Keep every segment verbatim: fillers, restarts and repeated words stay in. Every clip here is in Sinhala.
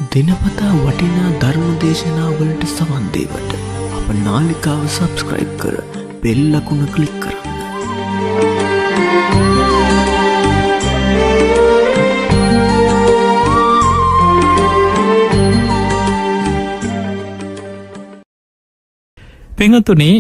දිනපතා වටිනා ධර්ම දේශනාවලට සවන් දෙවට අප නාලිකාව සබ්ස්ක්‍රයිබ් කර බෙල් ලකුණ ක්ලික් කරන්න. පින්වතුනි,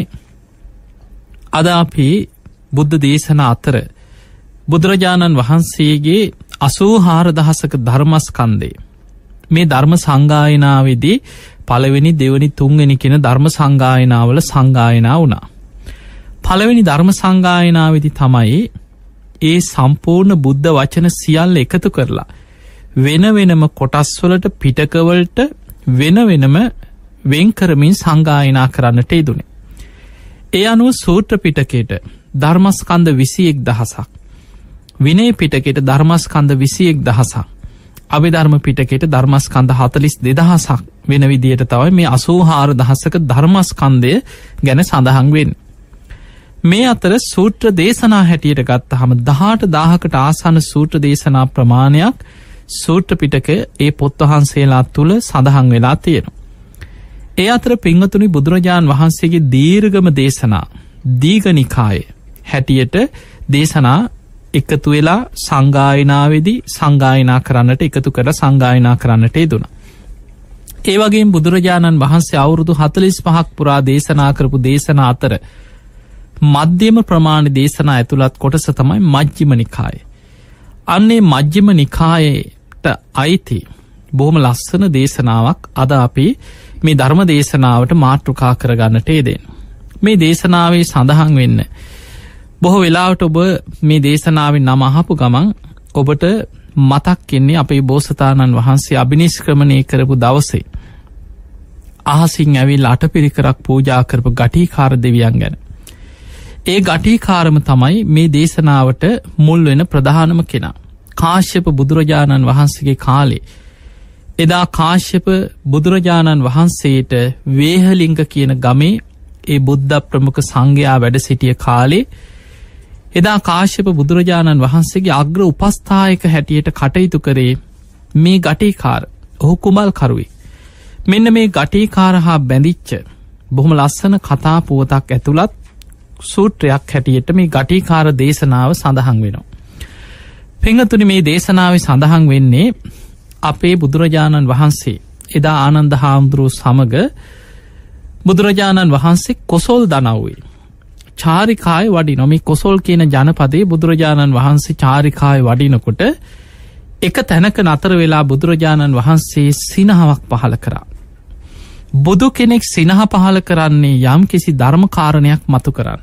අද අපි බුද්ධ දේශනා අතර බුදුරජාණන් වහන්සේගේ අසූහාර දහසක ධර්මස්කන්ධය, මේ ධර්ම සංගායනාවේදී පළවෙනි දෙවනි තුන්වෙනි කියන ධර්ම සංගායනාවල සංගායනා වුණා. පළවෙනි ධර්ම සංගායනාවේදී තමයි ඒ සම්පූර්ණ බුද්ධ වචන සියල්ල එකතු කරලා වෙන වෙනම කොටස් වලට පිටකවලට වෙන වෙනම වෙන් කරමින් සංගායනා කරන්නට යෙදුනේ. ඒ අනුව සූත්‍ර පිටකයට ධර්මස්කන්ධ විසි එක් දහසක්, විනය පිටකයට ධර්මස්කන්ධ විසි එක් දහසක්, අභිධර්ම පිටකයට ධර්මස්කන්ධ හතළිස් දෙදහසක් වෙන විදියට තමයි මේ අසූහාර දහසක ධර්මස්කන්ධය ගැන සඳහන් වෙන්නේ. මේ අතර සූත්‍ර දේශනා හැටියට ගත්තහම දහඅට දාහකට ආසන්න සූත්‍ර දේශනා ප්‍රමාණයක් සූත්‍ර පිටකයේ ඒ පොත් වහන්සේලා තුල සඳහන් වෙලා තියෙනවා. ඒ අතර පින්වතුනි, බුදුරජාන් වහන්සේගේ දීර්ඝම දේශනා දීඝනිකායේ හැටියට දේශනා එකතු වෙලා සංගායනාවේදී සංගායනා කරන්නට එකතු කරලා සංගායනා කරන්නට යෙදුණා. ඒ වගේම බුදුරජාණන් වහන්සේ අවුරුදු හතළිස් පහක් පුරා දේශනා කරපු දේශනා අතර මධ්‍යම ප්‍රමාණ දේශනා ඇතුළත් කොටස තමයි මජ්ක්‍ධිම නිකාය. අන්නේ මජ්ක්‍ධිම නිකායට අයිති බොහොම ලස්සන දේශනාවක් අද අපි මේ ධර්ම දේශනාවට මාතෘකා කරගන්නට යෙදෙනවා. මේ දේශනාවේ සඳහන් වෙන්න බොහෝ වෙලාවට ඔබ මේ දේශනාවේ නම අහපු ගමන් ඔබට මතක් වෙන්නේ අපේ බෝසතාණන් වහන්සේ අභිනිෂ්ක්‍රමණය කරපු දවසේ අහසින් ඇවිල්ලා අටපිරිකරක් පූජා කරපු ගටිකාර දෙවියන් ගැන. ඒ ගටිකාරම තමයි මේ දේශනාවට මුල් වෙන ප්‍රධානම කෙනා. කාශ්‍යප බුදුරජාණන් වහන්සේගේ කාලේ එදා කාශ්‍යප බුදුරජාණන් වහන්සේට වේහලිංග කියන ගමේ ඒ බුද්ධ ප්‍රමුඛ සංඝයා වැඩ සිටිය කාලේ එදා කාශ්‍යප බුදුරජාණන් වහන්සේගේ අග්‍ර උපස්ථායක හැටියට කටයුතු කරේ මේ ගටිකාර. ඔහු කුමල් කරුවෙක්. මෙන්න මේ ගටිකාර හා බැඳිච්ච බොහොම ලස්සන කතා පුවතක් ඇතුළත් සූත්‍රයක් හැටියට මේ ගටිකාර දේශනාව සඳහන් වෙනවා. පින්වතුනි, මේ දේශනාවේ සඳහන් වෙන්නේ අපේ බුදුරජාණන් වහන්සේ එදා ආනන්ද හාමුදුරුවෝ සමග බුදුරජාණන් වහන්සේ කොසොල් දනව්වේ චාරිකාවේ වඩිනවා. මේ කොසොල් කියන ජනපදයේ බුදුරජාණන් වහන්සේ චාරිකාවේ වඩිනකොට එක තැනක නතර වෙලා බුදුරජාණන් වහන්සේ සිනහවක් පහළ කරා. බුදු කෙනෙක් සිනහ පහළ කරන්නේ යම් කිසි ධර්ම කාරණයක් මතු කරන්න.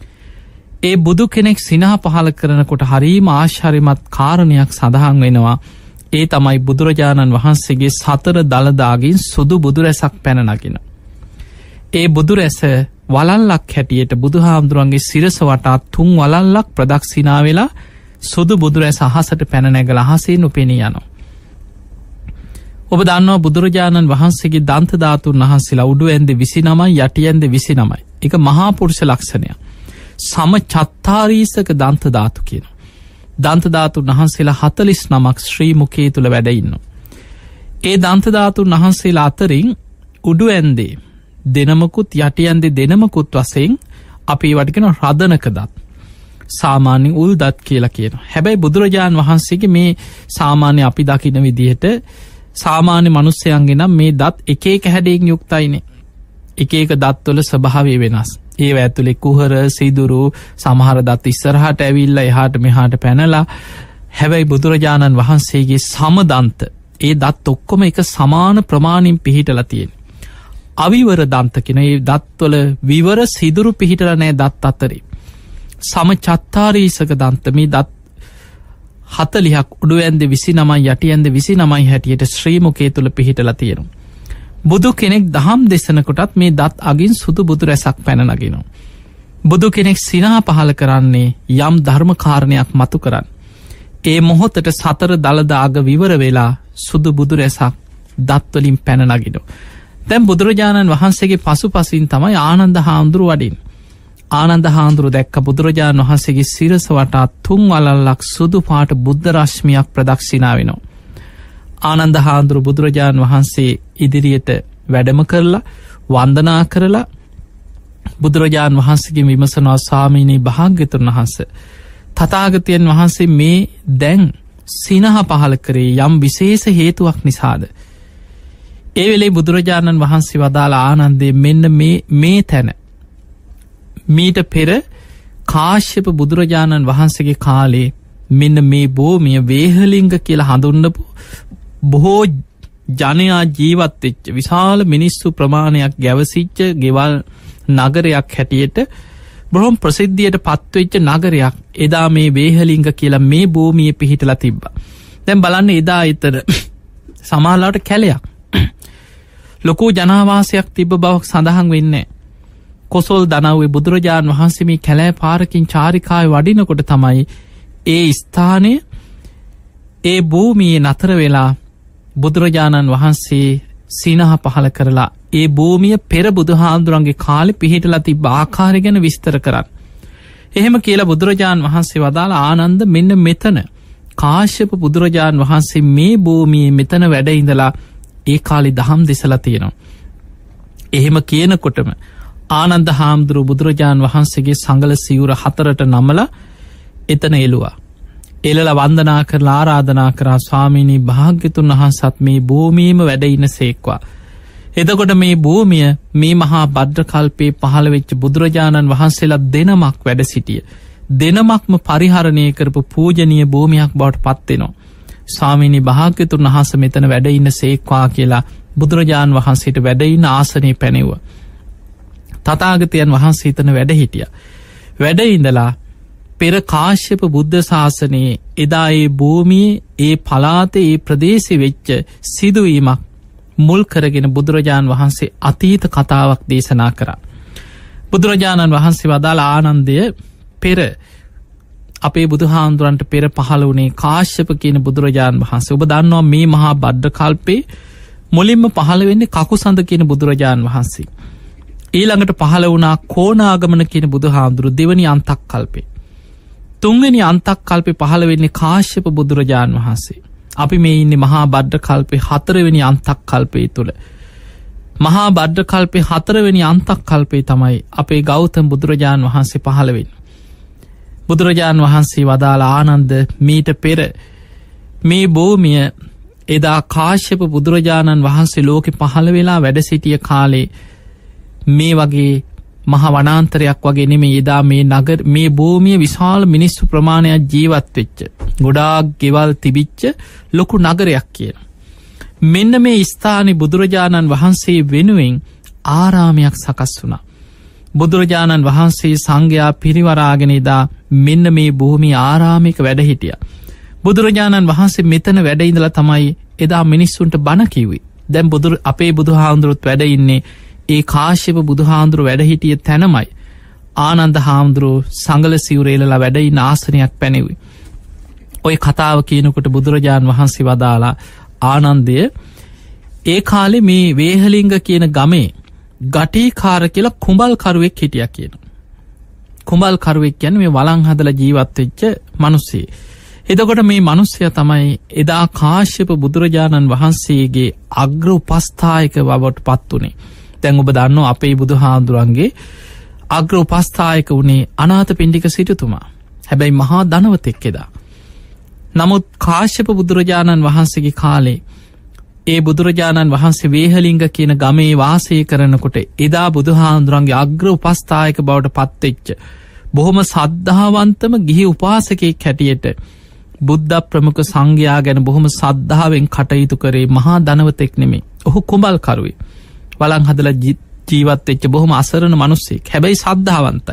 ඒ බුදු කෙනෙක් සිනහ පහළ කරනකොට හරීම ආශ්චර්යමත් කාරණයක් සඳහන් වෙනවා. ඒ තමයි බුදුරජාණන් වහන්සේගේ සතර දළදාගින් සුදු බුදුරැසක් පැන නගින. ඒ බුදුරැස වලල්ලක් හැටියට බුදුහාමුදුරන්ගේ සිරස වටා තුන් වලල්ලක් ප්‍රදක්ෂිනා වෙලා සුදු බුදුරැස අහසට පැන නැගලා අහසින් උපෙනී යනවා. ඔබ දන්නවා බුදුරජාණන් වහන්සේගේ දන්ත ධාතුන් වහන්සේලා උඩු ඇන්දේ විසි නමයි යටි ඇන්දේ විසි නමයි. ඒක මහා පුරුෂ ලක්ෂණය. සම චත්තාරීසක දන්ත ධාතු කියනවා. දන්ත ධාතුන් වහන්සේලා හතළිස් නමක් ශ්‍රී මුඛයේ තුල වැඩ ඉන්නවා. ඒ දන්ත ධාතුන් වහන්සේලා අතරින් උඩු ඇන්දේ දෙනමකුත් යටි ඇන්දේ දෙනමකුත් වශයෙන් අපි ඒවට කියන රදනක දත්, සාමාන්‍යයෙන් උල් දත් කියලා කියනවා. හැබැයි බුදුරජාන් වහන්සේගේ මේ සාමාන්‍ය අපි දකින විදිහට සාමාන්‍ය මිනිස්යන්ගේ නම් මේ දත් එක එක හැඩයෙන් යුක්තයිනේ. එක එක දත්වල ස්වභාවය වෙනස්. ඒව ඇතුලේ කුහර, සිදුරු, සමහර දත් ඉස්සරහට ඇවිල්ලා එහාට මෙහාට පැනලා. හැබැයි බුදුරජාණන් වහන්සේගේ සමදන්ත ඒ දත් ඔක්කොම එක සමාන ප්‍රමාණින් පිහිටලා තියෙනවා. අවිවර දන්ත කියන ඒ දත්වල විවර සිදුරු පිහිටලා නැහැ දත් අතරේ. සම චත්තාරීසක දන්ත මේ දත් හතළිහක් උඩු ඇන්දේ විසි නමයි යටි ඇන්දේ විසි නමයි හැටියට ශ්‍රී මුඛයේ තුල පිහිටලා තියෙනවා. බුදු කෙනෙක් දහම් දෙසනකොටත් මේ දත් අගින් සුදු බුදු රැසක් පැන නගිනවා. බුදු කෙනෙක් සිනහ පහළ කරන්නේ යම් ධර්ම කාරණයක් මතු කරන්. ඒ මොහොතට සතර දළදා අග විවර වෙලා සුදු බුදු රැසක් දත් වලින් පැන නගිනවා. දැන් බුදුරජාණන් වහන්සේගේ පසුපසින් තමයි ආනන්ද හාමුදුරුවෝ වඩින්නේ. ආනන්ද හාමුදුරුවෝ දැක්ක බුදුරජාණන් වහන්සේගේ සිරස වටා තුන් වලල්ලක් සුදු පාට බුද්ධ රශ්මියක් ප්‍රදක්ෂිනා වෙනවා. ආනන්ද හාමුදුරු බුදුරජාණන් වහන්සේ ඉදිරියට වැඩම කරලා වන්දනා කරලා බුදුරජාණන් වහන්සේගෙන් විමසනවා ස්වාමීනී භාග්‍යවතුන් වහන්සේ තථාගතයන් වහන්සේ මේ දැන් සිනහ පහල කරේ යම් විශේෂ හේතුවක් නිසාද? ඒ වෙලේ බුදුරජාණන් වහන්සේ වදාළ ආනන්දේ මෙන්න මේ මේ තැන මීට පෙර කාශ්‍යප බුදුරජාණන් වහන්සේගේ කාලේ මෙන්න මේ භූමිය වේහලිංග කියලා හඳුන්වපු බොහෝ ජනයා ජීවත් වෙච්ච විශාල මිනිස්සු ප්‍රමාණයක් ගැවසිච්ච ගෙවල් නගරයක් හැටියට බොහොම ප්‍රසිද්ධියට පත්වෙච්ච නගරයක් එදා මේ වේහලිංග කියලා මේ භූමියේ පිහිටලා තිබ්බා. දැන් බලන්න එදා ඊතර සමහරවට කැලයක් ලොකු ජනාවාසයක් තිබ්බ බවක් සඳහන් වෙන්නේ. කොසල් දනව්වේ බුදුරජාණන් වහන්සේ මේ කැලෑ පාරකින් චාරිකාවේ වඩිනකොට තමයි ඒ ස්ථානය ඒ භූමියේ නතර වෙලා බුදුරජාණන් වහන්සේ සීනහ පහල කරලා ඒ භූමිය පෙර බුදුහාමුදුරන්ගේ කාලේ පිහිටලා තිබ්බ ආකාරය ගැන විස්තර කරන්න. එහෙම කියලා බුදුරජාණන් වහන්සේ වදාළ ආනන්ද මෙන්න මෙතන කාශ්‍යප බුදුරජාණන් වහන්සේ මේ භූමියේ මෙතන වැඩ ඉඳලා ඒ කාලේ දහම් දෙසලා තියෙනවා. එහෙම කියනකොටම ආනන්ද හාමුදුරුව බුදුරජාණන් වහන්සේගේ සංගල සිවුර හතරට නමලා එතන එළුවා. එළලා වන්දනා කරලා ආරාධනා කරා ස්වාමීනී භාග්‍යතුන් වහන්සේත් මේ භූමියේම වැඩ ඉන්න සේක්වා. එතකොට මේ භූමිය මේ මහා භද්‍ර කල්පේ පහළ වෙච්ච බුදුරජාණන් වහන්සේලා දෙනමක් වැඩ සිටිය. දෙනමක්ම පරිහරණය කරපු පූජනීය භූමියක් බවට පත් වෙනවා. ස්වාමීනී භාග්‍යතුන් වහන්සේ මෙතන වැඩ ඉන්න සේක්වා කියලා බුදුරජාණන් වහන්සේට වැඩ ඉන්න ආසනේ පැනෙවුවා. තථාගතයන් වහන්සේ එතන වැඩ හිටියා. වැඩ ඉඳලා පෙර කාශ්‍යප බුද්ධ ශාසනයේ එදා ඒ භූමියේ ඒ පළාතේ ඒ ප්‍රදේශෙ වෙච්ච සිදුවීමක් මුල් කරගෙන බුදුරජාණන් වහන්සේ අතීත කතාවක් දේශනා කරා. බුදුරජාණන් වහන්සේ වදාළ ආනන්දය පෙර අපේ බුදුහාමුදුරන්ට පෙර පහළ වුණේ කාශ්‍යප කියන බුදුරජාණන් වහන්සේ. ඔබ දන්නවා මේ මහා භද්‍ර කල්පේ මුලින්ම පහළ වෙන්නේ කකුසඳ කියන බුදුරජාණන් වහන්සේ. ඊළඟට පහළ වුණා කෝණාගමන කියන බුදුහාමුදුරු දෙවනි අන්තක් කල්පේ. තුන්වෙනි අන්තක් කල්පේ පහළ වෙන්නේ කාශ්‍යප බුදුරජාණන් වහන්සේ. අපි මේ ඉන්නේ මහා භද්‍ර කල්පේ හතරවෙනි අන්තක් කල්පේ තුල. මහා භද්‍ර කල්පේ හතරවෙනි අන්තක් කල්පේ තමයි අපේ ගෞතම බුදුරජාණන් වහන්සේ පහළ වෙන්නේ. බුදුරජාණන් වහන්සේ වදාළ ආනන්ද මීට පෙර මේ භූමිය එදා කාශ්‍යප බුදුරජාණන් වහන්සේ ලෝකෙ පහළ වෙලා වැඩ සිටිය කාලේ මේ වගේ මහ වනාන්තරයක් වගේ නෙමෙයි එදා මේ නගර මේ භූමිය විශාල මිනිස්සු ප්‍රමාණයක් ජීවත් වෙච්ච ගොඩාක් ගෙවල් තිබිච්ච ලොකු නගරයක් කියන. මෙන්න මේ ස්ථානේ බුදුරජාණන් වහන්සේ වෙනුවෙන් ආරාමයක් සකස් වුණා. බුදුරජාණන් වහන්සේ සංඝයා පිරිවරාගෙන එදා මෙන්න මේ භූමිය ආරාමික වැඩ හිටියා. බුදුරජාණන් වහන්සේ මෙතන වැඩ ඉඳලා තමයි එදා මිනිස්සුන්ට බණ කිව්වේ. දැන් බුදු අපේ බුදුහාමුදුරුවෝ වැඩ ඉන්නේ ඒ කාශ්‍යප බුදුහාමුදුරුව වැඩ හිටිය තැනමයි ආනන්ද හාමුදුරුව සංගල සිවුරේලලා වැඩ ඉන්න ආසනයක් පැනෙව්වේ. ඔය කතාව කියනකොට බුදුරජාණන් වහන්සේ වදාලා ආනන්දය ඒ කාලේ මේ වේහලිංග කියන ගමේ ගටිකාර කියලා කුඹල්කරුවෙක් හිටියා කියනවා. කුඹල්කරුවෙක් කියන්නේ මේ වළං හදලා ජීවත් වෙච්ච මිනිස්සෙක්. එතකොට මේ මිනිස්සයා තමයි එදා කාශ්‍යප බුදුරජාණන් වහන්සේගේ අග්‍ර උපස්ථායක බවට පත් උනේ. දැන් ඔබ දන්නවා අපේ බුදුහාඳුරන්ගේ අග්‍ර උපස්ථායක වුණේ අනාථපිණ්ඩික සිටුතුමා. හැබැයි මහා ධනවතෙක් එදා. නමුත් කාශ්‍යප බුදුරජාණන් වහන්සේගේ කාලේ ඒ බුදුරජාණන් වහන්සේ වේහලිංග කියන ගමේ වාසය කරනකොට එදා බුදුහාඳුරන්ගේ අග්‍ර උපස්ථායක බවට පත්වෙච්ච බොහොම සද්ධාවන්තම ගිහි උපාසකයෙක් හැටියට බුද්ධ ප්‍රමුඛ සංඝයා ගැන බොහොම සද්ධාවෙන් කටයුතු කරේ මහා ධනවතෙක් නෙමෙයි. ඔහු කුඹල්කරුවෙක්. වළං හදලා ජීවත් වෙච්ච බොහොම අසරණ මිනිස්සෙක්. හැබැයි සද්ධාවන්තයි.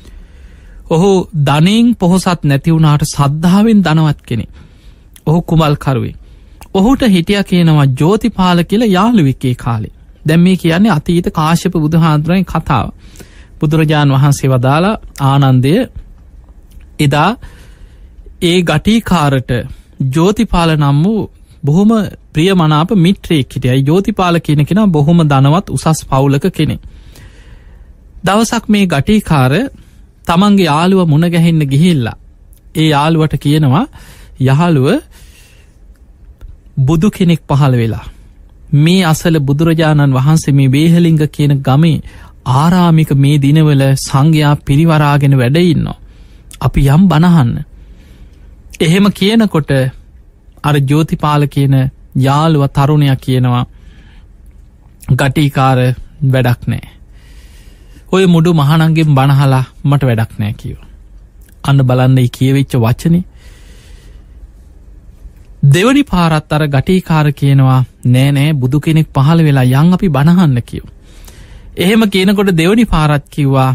ඔහු ධනෙන් පොහොසත් නැති වුණාට සද්ධාවෙන් ධනවත් කෙනෙක්. ඔහු කුඹල්කරුවෙක්. ඔහුට හිටියා කියනවා ජෝතිපාල කියලා යාළුවෙක් ඒ කාලේ. දැන් මේ කියන්නේ අතීත කාශ්‍යප බුදුහාඳුරන්ගේ කතාව. බුදුරජාන් වහන්සේ වදාලා ආනන්දය එදා ඒ ගටිකාරට ජෝතිපාල නම් වූ බොහොම ප්‍රියමනාප මිත්‍රයෙක් හිටියයි. ජෝතිපාල කියන කෙනා බොහොම ධනවත් උසස් පවුලක කෙනෙක්. දවසක් මේ ගටිකාර තමන්ගේ යාළුව මුණ ගැහෙන්න ගිහිල්ලා ඒ යාළුවට කියනවා යහළුව බුදු කෙනෙක් පහළ වෙලා මේ අසල බුදුරජාණන් වහන්සේ මේ වේහලිංග කියන ගමේ ආරාමික මේ දිනවල සංඝයා පිරිවරාගෙන වැඩ ඉන්නවා. අපි යම් බණහන්න. එහෙම කියනකොට අර ජෝතිපාල කියන යාළුව තරුණයා කියනවා ගටිකාර වැඩක් නෑ. ඔය මුඩු මහණන්ගෙන් බණහලා මට වැඩක් නෑ කිව්වා. අන්න බලන්න ඒ කියවෙච්ච වචනේ. දෙවනි පාරත් අර ගටිකාර කියනවා නෑ නෑ බුදු කෙනෙක් පහළ වෙලා යන් අපි බණහන්න කිව්වා. එහෙම කියනකොට දෙවනි පාරත් කිව්වා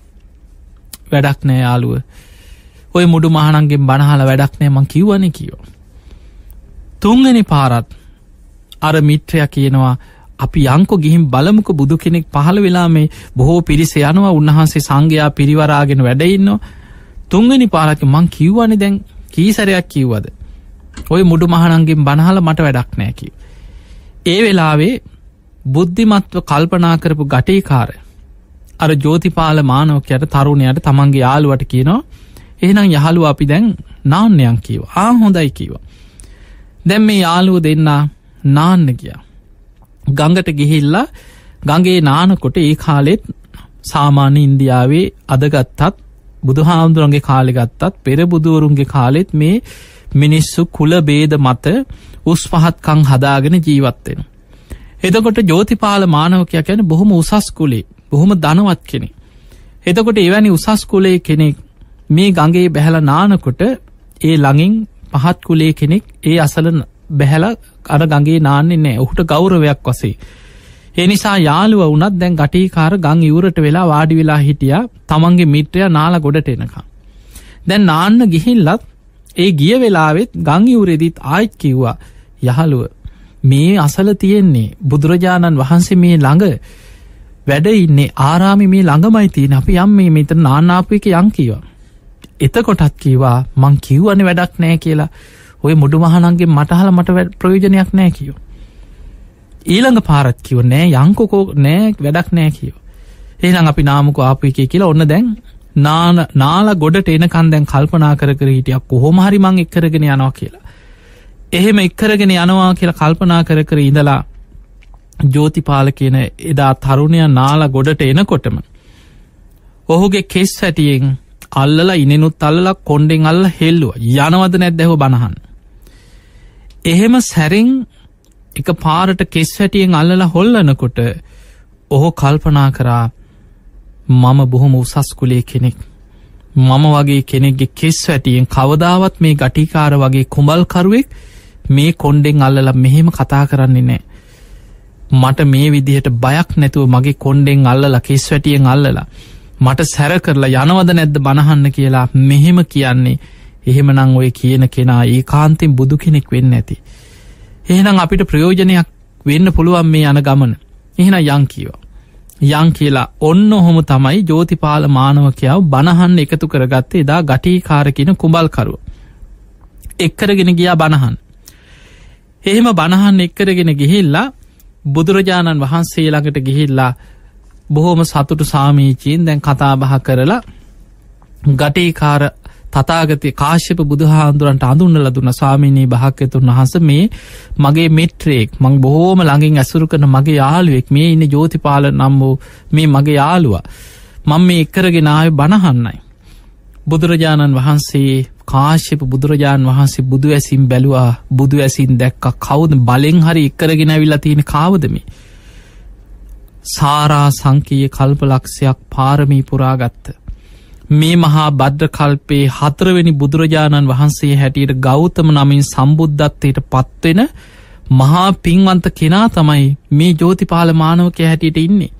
වැඩක් නෑ යාළුව. ඔය මුඩු මහණන්ගෙන් බණහලා වැඩක් නෑ මං කිව්වනේ කිව්වා. තුන්වෙනි පාරත් අර මිත්‍රයා කියනවා අපි යංකෝ ගිහින් බලමුකෝ බුදු කෙනෙක් පහළ වෙලා මේ බොහෝ පිරිස යනවා උන්වහන්සේ සංඝයා පිරිවරාගෙන වැඩ ඉන්නවා. තුන්වෙනි පාරත් මං කිව්වනේ දැන් කී සැරයක් කිව්වද? ඔය මුඩු මහණන්ගෙන් බණහලා මට වැඩක් නෑ කිව්වා. ඒ වෙලාවේ බුද්ධිමත්ව කල්පනා කරපු ගටිකාර අර ජෝතිපාල මානවකයාට තරුණයාට තමන්ගේ යාළුවට කියනවා එහෙනම් යහළුවා අපි දැන් නාන්න යන් කිව්වා. ආ හොඳයි කිව්වා. දැන් මේ යාළුව දෙන්න නාන්න ගියා. ගඟට ගිහිල්ලා ගඟේ නානකොට ඒ කාලෙත් සාමාන්‍ය ඉන්දියාවේ අද ගත්තත් බුදුහාමුදුරන්ගේ කාලේ ගත්තත් පෙර බුදුවරුන්ගේ කාලෙත් මේ මිනිස්සු කුල ભેද මත උස් පහත්කම් හදාගෙන ජීවත් වෙනවා. එතකොට ජෝතිපාල මානවකයා කියන්නේ බොහොම උසස් කුලේ බොහොම ධනවත් කෙනෙක්. එතකොට එවැනි උසස් කුලේ කෙනෙක් මේ ගඟේ බැහැලා නානකොට ඒ ළඟින් පහත් කුලේ කෙනෙක් ඒ අසල බැහැලා අර ගඟේ නාන්නේ නැහැ. ඔහුට ගෞරවයක් වශයෙන්. ඒ නිසා යාළුවා වුණත් දැන් ගටිකාර ගම් ඉවුරට වෙලා වාඩි වෙලා හිටියා තමන්ගේ මිත්‍රයා නාලා ගොඩට එනකම්. දැන් නාන්න ගිහිල්ලත් ඒ ගිය වෙලාවෙත් ගම් ඉවුරේදීත් ආයෙත් කිව්වා යහළුව මේ අසල තියෙන්නේ බුදුරජාණන් වහන්සේ මේ ළඟ වැඩ ඉන්නේ ආරාමේ මේ ළඟමයි තියෙන්නේ අපි යම් මේ මෙතන නාන්න ආපු එක යන් කිව්වා. එතකොටත් කිව්වා මං කිව්වනේ වැඩක් නැහැ කියලා. ඔය මුඩු මහණන්ගෙන් මට අහලා මට ප්‍රයෝජනයක් නැහැ කිව්වා. ඊළඟ පාරත් කිව්ව නෑ යන්කෝ නෑ වැඩක් නෑ කිව්වා. එහෙනම් අපි නාමුකෝ ආපු එකේ කියලා ඔන්න දැන් නාන නාලා ගොඩට එනකන් දැන් කල්පනා කර කර හිටියා කොහොම හරි මං එක් කරගෙන යනවා කියලා. එහෙම එක් කරගෙන යනවා කියලා කල්පනා කර කර ඉඳලා ජෝතිපාල කියන එදා තරුණයා නාලා ගොඩට එනකොටම ඔහුගේ කෙස් ඇටියෙන් අල්ලලා ඉනෙනුත් අල්ලලා කොණ්ඩෙන් අල්ලලා හෙල්ලුවා. යනවද නැද්ද ඇහුව බනහන්. එහෙම සැරින් එක පාරට කෙස් වැටියෙන් අල්ලලා හොල්ලනකොට ඔහු කල්පනා කරා මම බොහොම උසස් කුලේ කෙනෙක්. මම වගේ කෙනෙක්ගේ කෙස් වැටියෙන් කවදාවත් මේ ගටිකාර වගේ කුඹල්කරුවෙක් මේ කොණ්ඩෙන් අල්ලලා මෙහෙම කතා කරන්නේ නැහැ. මට මේ විදිහට බයක් නැතුව මගේ කොණ්ඩෙන් අල්ලලා කෙස් වැටියෙන් අල්ලලා මට සැර කරලා යනවද නැද්ද බනහන්න කියලා මෙහෙම කියන්නේ. එහෙමනම් ඔය කියන කෙනා ඒකාන්තයෙන් බුදු කෙනෙක් වෙන්න ඇති. එහෙනම් අපිට ප්‍රයෝජනයක් වෙන්න පුළුවන් මේ යන ගමන. එහෙනම් යන් කිව්වා. යන් කියලා ඔන්න ඔහොම තමයි ජෝතිපාල මානවකයාව බනහන්න එකතු කරගත්තේ එදා ගටිකාර කියන කුඹල්කරුව. එක්කරගෙන ගියා බනහන්. එහෙම බනහන් එක්කරගෙන ගිහිල්ලා බුදුරජාණන් වහන්සේ ළඟට ගිහිල්ලා බොහොම සතුටු සාමීචීන් දැන් කතා බහ කරලා ගටිකාර තථාගතේ කාශ්‍යප බුදුහාඳුරන්ට අඳුන්වලා දුන්න ස්වාමීනි භාග්‍යතුන් වහන්සේ මේ මගේ මිත්‍රයෙක් මම බොහෝම ළඟින් ඇසුරු කරන මගේ යාළුවෙක් මේ ඉන්නේ ජෝතිපාල නම් වූ මේ මගේ යාළුවා මම මේ එක්කරගෙන ආවේ බණහන්නයි. බුදුරජාණන් වහන්සේ කාශ්‍යප බුදුරජාණන් වහන්සේ බුදු ඇසින් බැලුවා බුදු ඇසින් දැක්කා කවුද බලෙන් හරි එක්කරගෙන ඇවිල්ලා තියෙන කාවද මේ සාරා සංකීය කල්පලක්ෂයක් පාරමී පුරාගත්ත මේ මහා භද්‍ර කල්පේ හතරවෙනි බුදුරජාණන් වහන්සේ හැටියට ගෞතම නමින් සම්බුද්ධත්වයට පත්වෙන මහා පින්වන්ත කෙනා තමයි මේ ජෝතිපාල මානවකයා හැටියට ඉන්නේ.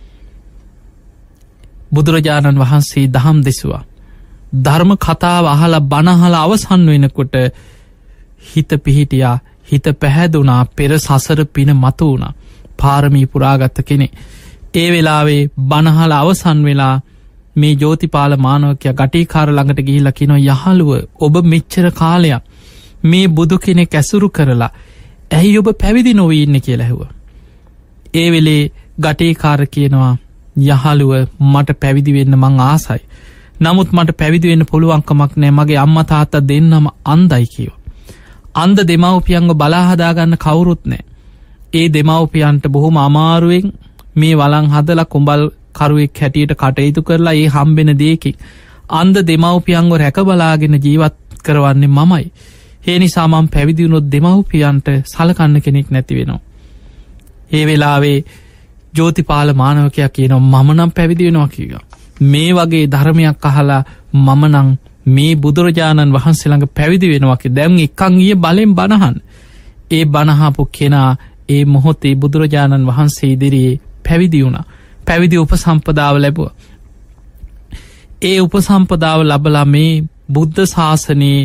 බුදුරජාණන් වහන්සේ දහම් දෙසුවා. ධර්ම කතාව අහලා බණ අහලා අවසන් වෙනකොට හිත පිහිටියා හිත පැහැදුනා පෙර සසර පින මතු වුණා. පාරමී පුරාගත් කෙනෙක්. ඒ වෙලාවේ බණ අහලා අවසන් වෙලා මේ ජෝතිපාල මානවකයා ගටිකාර ළඟට ගිහිල්ලා කියනවා යහළුව ඔබ මෙච්චර කාලයක් මේ බුදු කෙනෙක් ඇසුරු කරලා ඇයි ඔබ පැවිදි නොවී ඉන්නේ කියලා ඇහුවා. ඒ වෙලේ ගටිකාර කියනවා යහළුව මට පැවිදි වෙන්න මං ආසයි. නමුත් මට පැවිදි වෙන්න පුළුවන් කමක් නැහැ. මගේ අම්මා තාත්තා දෙන්නම අන්ධයි කිව්වා. අන්ධ දෙමව්පියන්ව බලා හදාගන්න කවුරුත් නැහැ. ඒ දෙමව්පියන්ට බොහොම අමාරුවෙන් මේ වළං හදලා කුඹල් කරුවෙක් හැටියට කටයුතු කරලා ඒ හම්බෙන දෙයකින් අන්ධ දෙමව්පියන්ව රැක බලාගෙන ජීවත් කරවන්නේ මමයි. ඒ නිසා මම පැවිදි වුණොත් දෙමව්පියන්ට සලකන්න කෙනෙක් නැති වෙනවා. ඒ වෙලාවේ ජෝතිපාල මානවකයා කියනවා මම නම් පැවිදි වෙනවා කියලා. මේ වගේ ධර්මයක් අහලා මම නම් මේ බුදුරජාණන් වහන්සේ ළඟ පැවිදි වෙනවා කියලා. දැන් එක්කන් ගියේ බලෙන් බණහන්. ඒ බණහපු කෙනා ඒ මොහොතේ බුදුරජාණන් වහන්සේ ඉදිරියේ පැවිදි වුණා. පැවිදි උපසම්පදාව ලැබුවා. ඒ උපසම්පදාව ලැබලා මේ බුද්ධ ශාසනයේ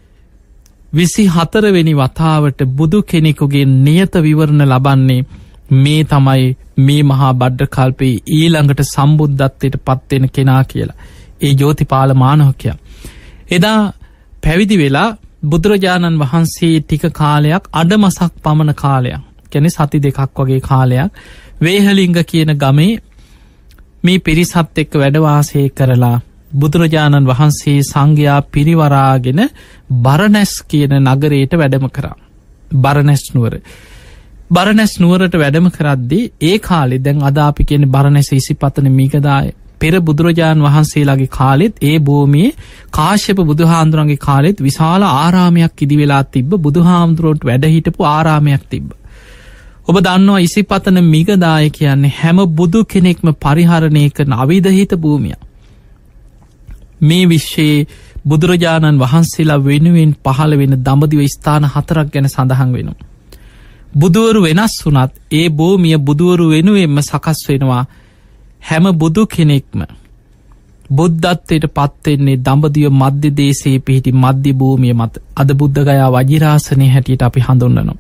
විසි හතර වෙනි වතාවට බුදු කෙනෙකුගේ නියත විවරණ ලබන්නේ මේ තමයි මේ මහා බද්ද කල්පේ ඊළඟට සම්බුද්ධත්වයට පත්වෙන කෙනා කියලා. ඒ ජෝතිපාල මානවකයා. එදා පැවිදි වෙලා බුදුරජාණන් වහන්සේ ටික කාලයක් අඩමසක් පමණ කාලයක් කියන්නේ සති දෙකක් වගේ කාලයක් වේහලිංග කියන ගමේ මේ පිරිසත් එක්ක වැඩවාසය කරලා බුදුරජාණන් වහන්සේ සංඝයා පිරිවරාගෙන බරණැස් කියන නගරයට වැඩම කරා. බරණැස් නුවර. බරණැස් නුවරට වැඩම කරද්දී ඒ කාලේ දැන් අද අපි කියන්නේ බරණැස ඉසිපතන මිගදාය පෙර බුදුරජාණන් වහන්සේලාගේ කාලෙත් ඒ භූමියේ කාශ්‍යප බුදුහාඳුරන්ගේ කාලෙත් විශාල ආරාමයක් ඉදි වෙලා තිබ්බ. බුදුහාමුදුරුවන්ට වැඩ හිටපු ආරාමයක් තිබ්බ. ඔබ දන්නවා ඉසිපතන මිගදාය කියන්නේ හැම බුදු කෙනෙක්ම පරිහරණය කරන අවිධහිත භූමියක්. මේ විශ්වයේ බුදුරජාණන් වහන්සේලා වෙනුවෙන් පහළ වෙන දඹදිව ස්ථාන හතරක් ගැන සඳහන් වෙනවා. බුදුවරු වෙනස් වුණත් ඒ භූමිය බුදුවරු වෙනුවෙන්ම සකස් වෙනවා. හැම බුදු කෙනෙක්ම බුද්ධත්වයට පත්වෙන්නේ දඹදිව මධ්‍ය දේශයේ පිහිටි මධ්‍ය භූමිය මත. අද බුද්ධගයා වජිරාසනය හැටියට අපි හඳුන්වනවා.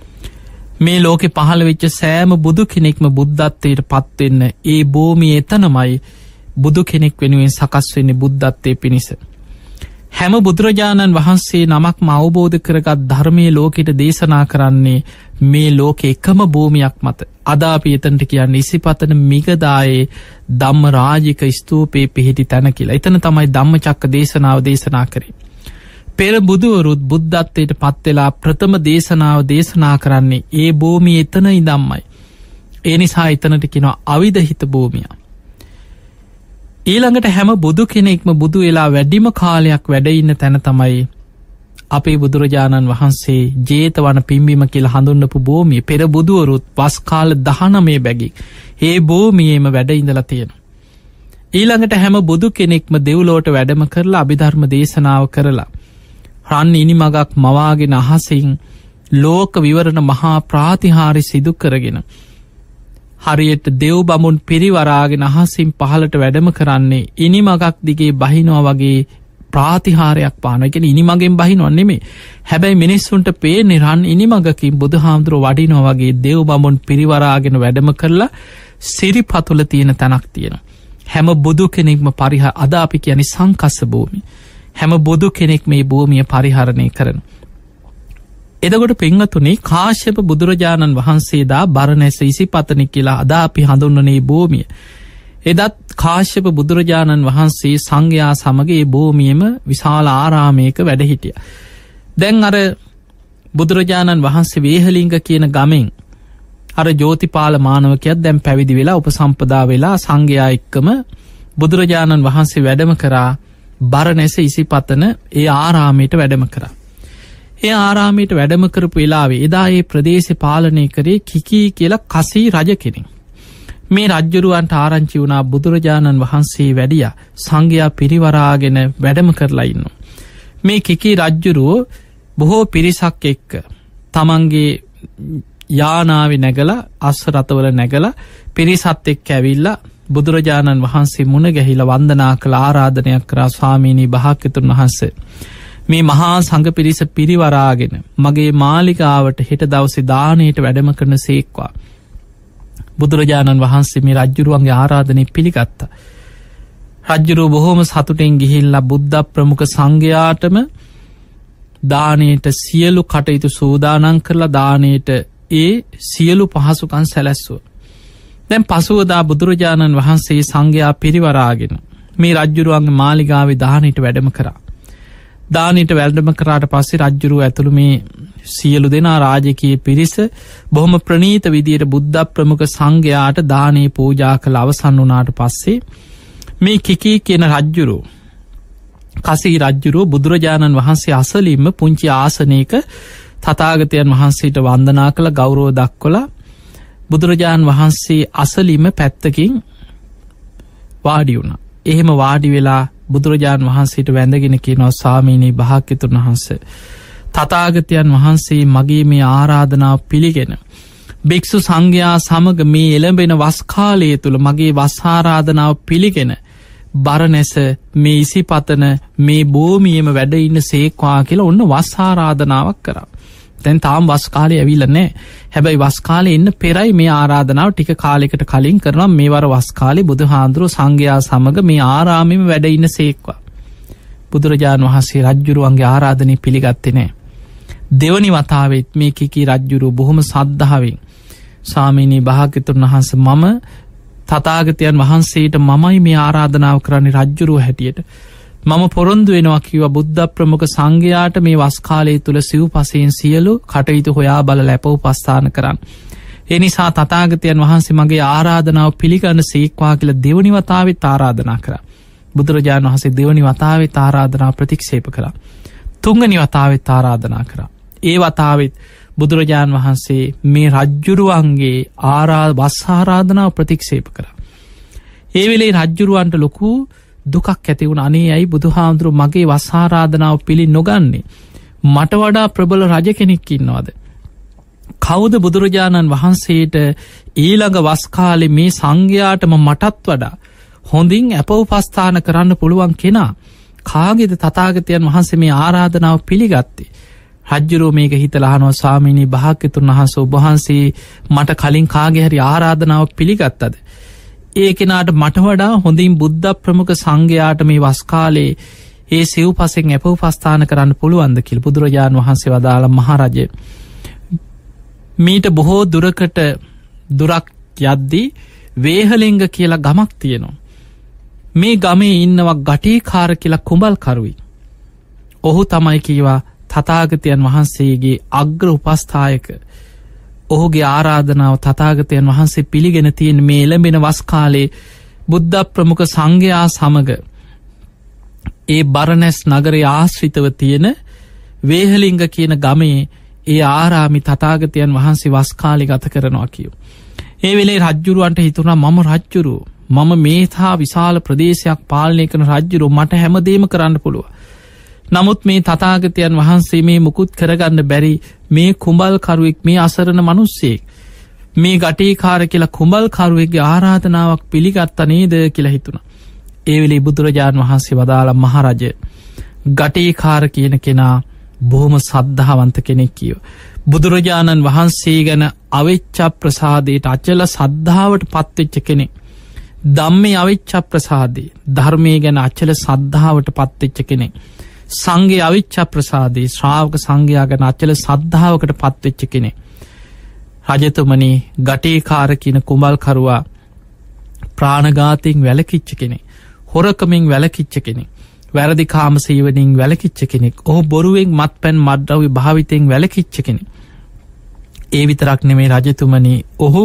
මේ ලෝකෙ පහළ වෙච්ච සෑම බුදු කෙනෙක්ම බුද්ධත්වයට පත්වෙන්න ඒ භූමිය එතනමයි බුදු කෙනෙක් වෙනුවෙන් සකස් වෙන්නේ බුද්ධත්වයේ පිණිස. හැම බුදුරජාණන් වහන්සේ නමක්ම අවබෝධ කරගත් ධර්මයේ ලෝකෙට දේශනා කරන්නේ මේ ලෝකෙ එකම භූමියක් මත. අද අපි එතනට කියන්නේ ඉසිපතන මිගදායේ ධම්ම රාජික ස්තූපේ පිහිටි තැන කියලා. එතන තමයි ධම්මචක්ක දේශනාව දේශනා කරේ. පෙර බුදුවරුත් බුද්ධත්වයට පත් වෙලා ප්‍රථම දේශනාව දේශනා කරන්නේ ඒ භූමිය එතන ඉඳන්මයි. ඒ නිසා එතනට කියනවා අවිධහිත භූමිය. ඊළඟට හැම බුදු කෙනෙක්ම බුදු වෙලා වැඩිම කාලයක් වැඩ ඉන්න තැන තමයි අපේ බුදුරජාණන් වහන්සේ ජේතවන පිම්බීම කියලා හඳුන්වපු භූමිය. පෙර බුදුවරුත් වස් කාල දහනවය බැගින් ඒ භූමියේම වැඩ ඉඳලා තියෙනවා. ඊළඟට හැම බුදු කෙනෙක්ම දෙව්ලොවට වැඩම කරලා අභිධර්ම දේශනාව කරලා රන් ඉනිමගක් මවාගෙන අහසින් ලෝක විවරණ මහා ප්‍රාතිහාරි සිදු කරගෙන හරියට දෙව් බමුන් පිරිවරාගෙන අහසින් පහලට වැඩම කරන්නේ ඉනිමගක් දිගේ බහිනවා වගේ ප්‍රාතිහාරයක් පාන. ඒ කියන්නේ ඉනිමගෙන් බහිනව නෙමෙයි. හැබැයි මිනිස්සුන්ට පේන්නේ රන් ඉනිමගකින් බුදුහාමුදුරුවෝ වඩිනවා වගේ දෙව් බමුන් පිරිවරාගෙන වැඩම කරලා සිරිපතුල තියෙන තැනක් තියෙනවා. හැම බුදු කෙනෙක්ම පරිහ අද අපි කියන්නේ සංකස්ස භූමිය. හැම බුදු කෙනෙක් මේ භූමිය පරිහරණය කරනවා. එදකොට පින්වතුනි කාශ්‍යප බුදුරජාණන් වහන්සේදා බරණැස ඉසිපතන කියලා අද අපි හඳුන්වන්නේ භූමිය. එදත් කාශ්‍යප බුදුරජාණන් වහන්සේ සංඝයා සමග ඒ භූමියේම විශාල ආරාමයක වැඩ හිටියා. දැන් අර බුදුරජාණන් වහන්සේ වේහලිංග කියන ගමෙන් අර ජෝතිපාල මානවකයාත් දැන් පැවිදි වෙලා උපසම්පදා වෙලා සංඝයා එක්කම බුදුරජාණන් වහන්සේ වැඩම කරා බරණැස ඉසිපතන ඒ ආරාමයට වැඩම කරා. ඒ ආරාමයට වැඩම කරපු වෙලාවේ එදා ඒ ප්‍රදේශය පාලනය කරේ කිකී කියලා කසී රජ කෙනෙක්. මේ රජ්ජුරුවන්ට ආරංචි වුණා බුදුරජාණන් වහන්සේ වැඩියා සංඝයා පිරිවරාගෙන වැඩම කරලා ඉන්නවා. මේ කිකී රජ්ජුරුව බොහෝ පිරිසක් එක්ක තමන්ගේ යානාවේ නැගලා අස්ස රථවල නැගලා පිරිසත් එක්ක ඇවිල්ලා බුදුරජාණන් වහන්සේ මුණ ගැහිලා වන්දනා කළ ආරාධනයක් කරා ස්වාමීනි භාග්‍යතුන් වහන්සේ මේ මහා සංඝ පිරිස පිරිවරාගෙන මගේ මාලිගාවට හෙට දවසේ දානයට වැඩම කරන සේක්වා. බුදුරජාණන් වහන්සේ මේ රජ්ජුරුවන්ගේ ආරාධනය පිළිගත්තා. රජ්ජුරුව බොහොම සතුටෙන් ගිහිල්ලා බුද්ධ ප්‍රමුඛ සංඝයාටම දානයට සියලු කටයුතු සූදානම් කරලා දානයට ඒ සියලු පහසුකම් සැලැස්සුවා. දැන් පසුවදා බුදුරජාණන් වහන්සේ සංඝයා පිරිවරාගෙන මේ රජ්ජුරුවන්ගේ මාලිගාවේ දානයට වැඩම කරා. දානෙට වැළඳම කරාට පස්සේ රජ්ජුරුව ඇතුළු මේ සියලු දෙනා රාජකීය පිරිස බොහොම ප්‍රණීත විදියට බුද්ධ ප්‍රමුඛ සංඝයාට දානේ පූජා කළ අවසන් වුණාට පස්සේ මේ කිකී කියන රජ්ජුරුව කසී රජ්ජුරුව බුදුරජාණන් වහන්සේ අසලින්ම පුංචි ආසනයක තථාගතයන් වහන්සේට වන්දනා කළ ගෞරව දක්වලා බුදුරජාණන් වහන්සේ අසලින්ම පැත්තකින් වාඩි වුණා. එහෙම වාඩි වෙලා බුදුරජාණන් වහන්සේට වැඳගෙන කියනවා ස්වාමීනි භාග්‍යවතුන් වහන්සේ තථාගතයන් වහන්සේ මගේ මේ ආරාධනාව පිළිගෙන භික්ෂු සංඝයා සමග මේ එළඹෙන වස් කාලය තුල මගේ වස් ආරාධනාව පිළිගෙන බරණැස මේ ඉසිපතන මේ භූමියේම වැඩ ඉන්න සේක්වා කියලා ඔන්න වස් ආරාධනාවක් කරා. දැන් තාම වස් කාලේ ඇවිල්ලා නැහැ. හැබැයි වස් කාලේ ඉන්න පෙරයි මේ ආරාධනාව ටික කාලයකට කලින් කරනවා. මේ වර වස් කාලේ බුදුහාඳුරෝ සංඝයා සමග මේ ආරාමෙම වැඩ ඉන්න සේක්වා. බුදුරජාණන් වහන්සේ රජ්ජුරුවන්ගේ ආරාධනෙ පිළිගත්තේ නැහැ. දෙවනි වතාවෙත් මේ කිකී රජ්ජුරුව බොහොම සද්ධාවෙන් ස්වාමීනි භාග්‍යවතුන් වහන්සේ මම තථාගතයන් වහන්සේට මමයි මේ ආරාධනාව කරන්නේ රජ්ජුරුව හැටියට. මම පොරොන්දු වෙනවා කිව්වා බුද්ධ ප්‍රමුඛ සංඝයාට මේ වස් කාලය තුල සිව්පසයෙන් සියලු කටයුතු හොයා බලලා අපෝපස්ථාන කරන්න. ඒ නිසා තථාගතයන් වහන්සේ මගේ ආරාධනාව පිළිගන්න සීක්වා කියලා දෙවනි වතාවෙත් ආරාධනා කරා. බුදුරජාණන් වහන්සේ දෙවනි වතාවෙත් ආරාධනාව ප්‍රතික්ෂේප කළා. තුන්වෙනි වතාවෙත් ආරාධනා කරා. ඒ වතාවෙත් බුදුරජාණන් වහන්සේ මේ රජ්ජුරුවන්ගේ ආරා වස් ආරාධනාව ප්‍රතික්ෂේප කරා. ඒ වෙලේ රජ්ජුරුවන්ට ලොකු දුකක් ඇති වුණ. අනේ ඇයි බුදුහාමුදුරු මගේ වස් ආරාධනාව පිළි නොගන්නේ? මට වඩා ප්‍රබල රජ කෙනෙක් ඉන්නවද? කවුද බුදුරජාණන් වහන්සේට ඊළඟ වස් කාලේ මේ සංඝයාටම මටත් වඩා හොඳින් අපෝපස්ථාන කරන්න පුළුවන් කෙනා? කාගේද තථාගතයන් වහන්සේ මේ ආරාධනාව පිළිගත්තේ? රජ්ජුරුව මේක හිතලා අහනවා ස්වාමීනි භාග්‍යවතුන් වහන්සේ ඔබ වහන්සේ මට කලින් කාගේ හරි ආරාධනාව පිළිගත්තද? ඒ කෙනාට මට වඩා හොඳින් බුද්ධ ප්‍රමුඛ සංඝයාට මේ වස් කාලේ ඒ සිව්පසෙන් අපෝපස්ථාන කරන්න පුළුවන්ද කියලා බුදුරජාණන් වහන්සේ වදාළ මහරජේ මීට බොහෝ දුරකට දුරක් යද්දී වේහලිංග කියලා ගමක් තියෙනවා. මේ ගමේ ඉන්නවා ගටීකාර කියලා කුඹල්කරුවෙක්. ඔහු තමයි කීවා තථාගතයන් වහන්සේගේ අග්‍ර උපස්ථායක. ඔහුගේ ආරාධනාව තථාගතයන් වහන්සේ පිළිගෙන තියෙන මේ එළඹෙන වස් කාලේ බුද්ධ ප්‍රමුඛ සංඝයා සමග ඒ බරණැස් නගරයේ ආශ්‍රිතව තියෙන වේහලිංග කියන ගමේ ඒ ආරාමි තථාගතයන් වහන්සේ වස් කාලේ ගත කරනවා කියෝ. ඒ වෙලේ රජ්ජුරුවන්ට හිතුණා මම රජ්ජුරුව මම මේ තා විශාල ප්‍රදේශයක් පාලනය කරන රජ්ජුරුව මට හැමදේම කරන්න පුළුවන්. නමුත් මේ තථාගතයන් වහන්සේ මේ මුකුත් කරගන්න බැරි මේ කුඹල්කරුවෙක් මේ අසරණ මිනිස්සෙක් මේ ගටීකාර කියලා කුඹල්කරුවෙක්ගේ ආරාධනාවක් පිළිගත්තා නේද කියලා හිතුණා. ඒ වෙලේ බුදුරජාණන් වහන්සේ වදාළ මහරජ ගටීකාර කියන කෙනා බොහොම සද්ධාවන්ත කෙනෙක් කියෝ. බුදුරජාණන් වහන්සේ ගැන අවිච්ඡ ප්‍රසාදයට අචල සද්ධාවට පත්වෙච්ච කෙනෙක්. ධම්මේ අවිච්ඡ ප්‍රසාදේ ධර්මයේ ගැන අචල සද්ධාවට පත්වෙච්ච කෙනෙක්. සංඝේ අවිච්ඡ ප්‍රසාදේ ශ්‍රාවක සංඝයා ගැන අචල සද්ධාවකට පත්වෙච්ච කෙනෙක්. රජතුමනි ගටීකාර කියන කුඹල්කරුවා ප්‍රාණඝාතයෙන් වැළකීච්ච කෙනෙක්. හොරකමින් වැළකීච්ච කෙනෙක්. වැරදි කාම සේවනයෙන් වැළකීච්ච කෙනෙක්. ඔහු බොරුවෙන් මත්පැන් මත්ද්‍රව්‍ය භාවිතයෙන් වැළකීච්ච කෙනෙක්. ඒ විතරක් නෙමෙයි රජතුමනි ඔහු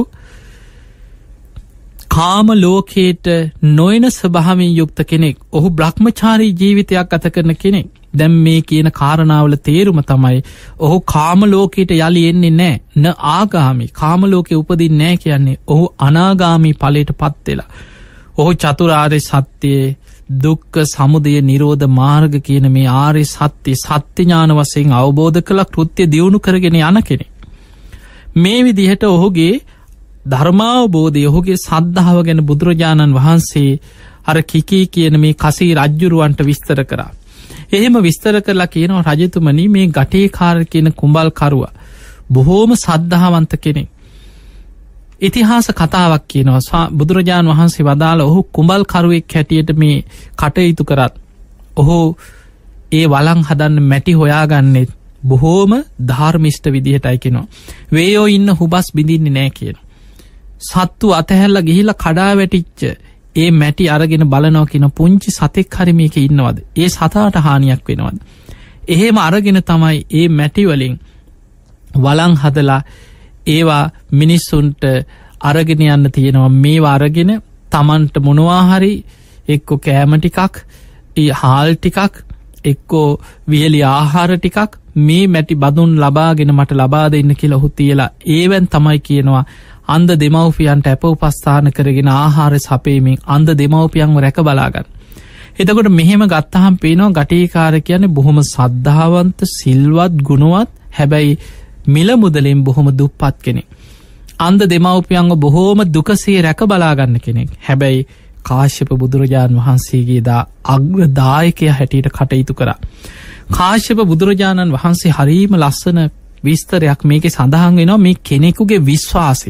කාම ලෝකයට නොයන ස්වභාවයෙන් යුක්ත කෙනෙක්. ඔහු බ්‍රහ්මචාරී ජීවිතයක් ගත කරන කෙනෙක්. දැන් මේ කියන කාරණාවල තේරුම තමයි ඔහු කාම ලෝකයට යලි එන්නේ නැහැ. න ආගාමි කාම ලෝකේ උපදින්නේ නැහැ කියන්නේ ඔහු අනාගාමි ඵලයටපත් වෙලා. ඔහු චතුරාර්ය සත්‍යයේ දුක්ඛ සමුදය නිරෝධ මාර්ග කියන මේ ආර්ය සත්‍ය සත්‍ය ඥාන වශයෙන් අවබෝධ කළ කෘත්‍ය දියුණු කරගෙන යන කෙනෙක්. මේ විදිහට ඔහුගේ ධර්මාවබෝධය ඔහුගේ සද්ධාව ගැන බුදුරජාණන් වහන්සේ අර කිකී කියන මේ කසී රජ්ජුරුවන්ට විස්තර කරා. එහෙම විස්තර කරලා කියනවා රජතුමනි මේ ගටේකාර කියන කුඹල්කරුවා බොහෝම සද්ධාවන්ත කෙනෙක්. ඉතිහාස කතාවක් කියනවා බුදුරජාණන් වහන්සේ වදාළ ඔහු කුඹල්කරුවෙක් හැටියට මේ කටයුතු කරත් ඔහු ඒ වළං හදන්න මැටි හොයාගන්නෙත් බොහෝම ධර්මිෂ්ඨ විදිහටයි කියනවා. වේයෝ ඉන්න හුබස් බිඳින්නේ නැහැ කියනවා. සත්තු අතහැරලා ගිහිලා කඩා වැටිච්ච ඒ මැටි අරගෙන බලනවා කියන පුංචි සතෙක් හරි මේකේ ඉන්නවද? ඒ සතාට හානියක් වෙනවද? එහෙම අරගෙන තමයි ඒ මැටි වලින් වලං හදලා ඒවා මිනිස්සුන්ට අරගෙන යන්න තියෙනවා. මේවා අරගෙන තමන්ට මොනවා හරි එක්ක කෑම ටිකක්, ඒ හාල් ටිකක්, එක්කෝ වියලි ආහාර ටිකක් මේ මැටි බඳුන් ලබාගෙන මට ලබා දෙන්න කියලා ඔහු තියලා ඒවෙන් තමයි කියනවා අන්ධ දෙමව්පියන්ට අප උපස්ථාන කරගෙන ආහාර සපයමින් අන්ධ දෙමව්පියන්ව රැක බලා ගන්න. එතකොට මෙහෙම ගත්තහම පේනවා ගටිකාර කියන්නේ බොහොම සද්ධාවන්ත, සිල්වත්, ගුණවත්, හැබැයි මිල මුදලෙන් බොහොම දුප්පත් කෙනෙක්. අන්ධ දෙමව්පියන්ව බොහොම දුකසේ රැක බලා ගන්න කෙනෙක්. හැබැයි කාශ්‍යප බුදුරජාණන් වහන්සේගේ දා අග්‍රදායකයා හැටියට කටයුතු කරා. කාශ්‍යප බුදුරජාණන් වහන්සේ හරීම ලස්සන විස්තරයක් මේකේ සඳහන් වෙනවා. මේ කෙනෙකුගේ විශ්වාසය,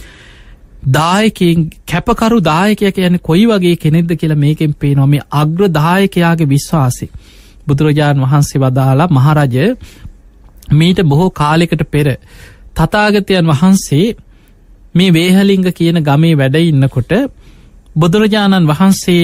දායකයන්, කැපකරු දායකයා කියන්නේ කොයි වගේ කෙනෙක්ද කියලා මේකෙන් පේනවා. මේ අග්‍රදායකයාගේ විශ්වාසය. බුදුරජාණන් වහන්සේ වදාලා මහරජ මීට බොහෝ කාලයකට පෙර තථාගතයන් වහන්සේ මේ වේහලිංග කියන ගමේ වැඩ ඉන්නකොට බුදුරජාණන් වහන්සේ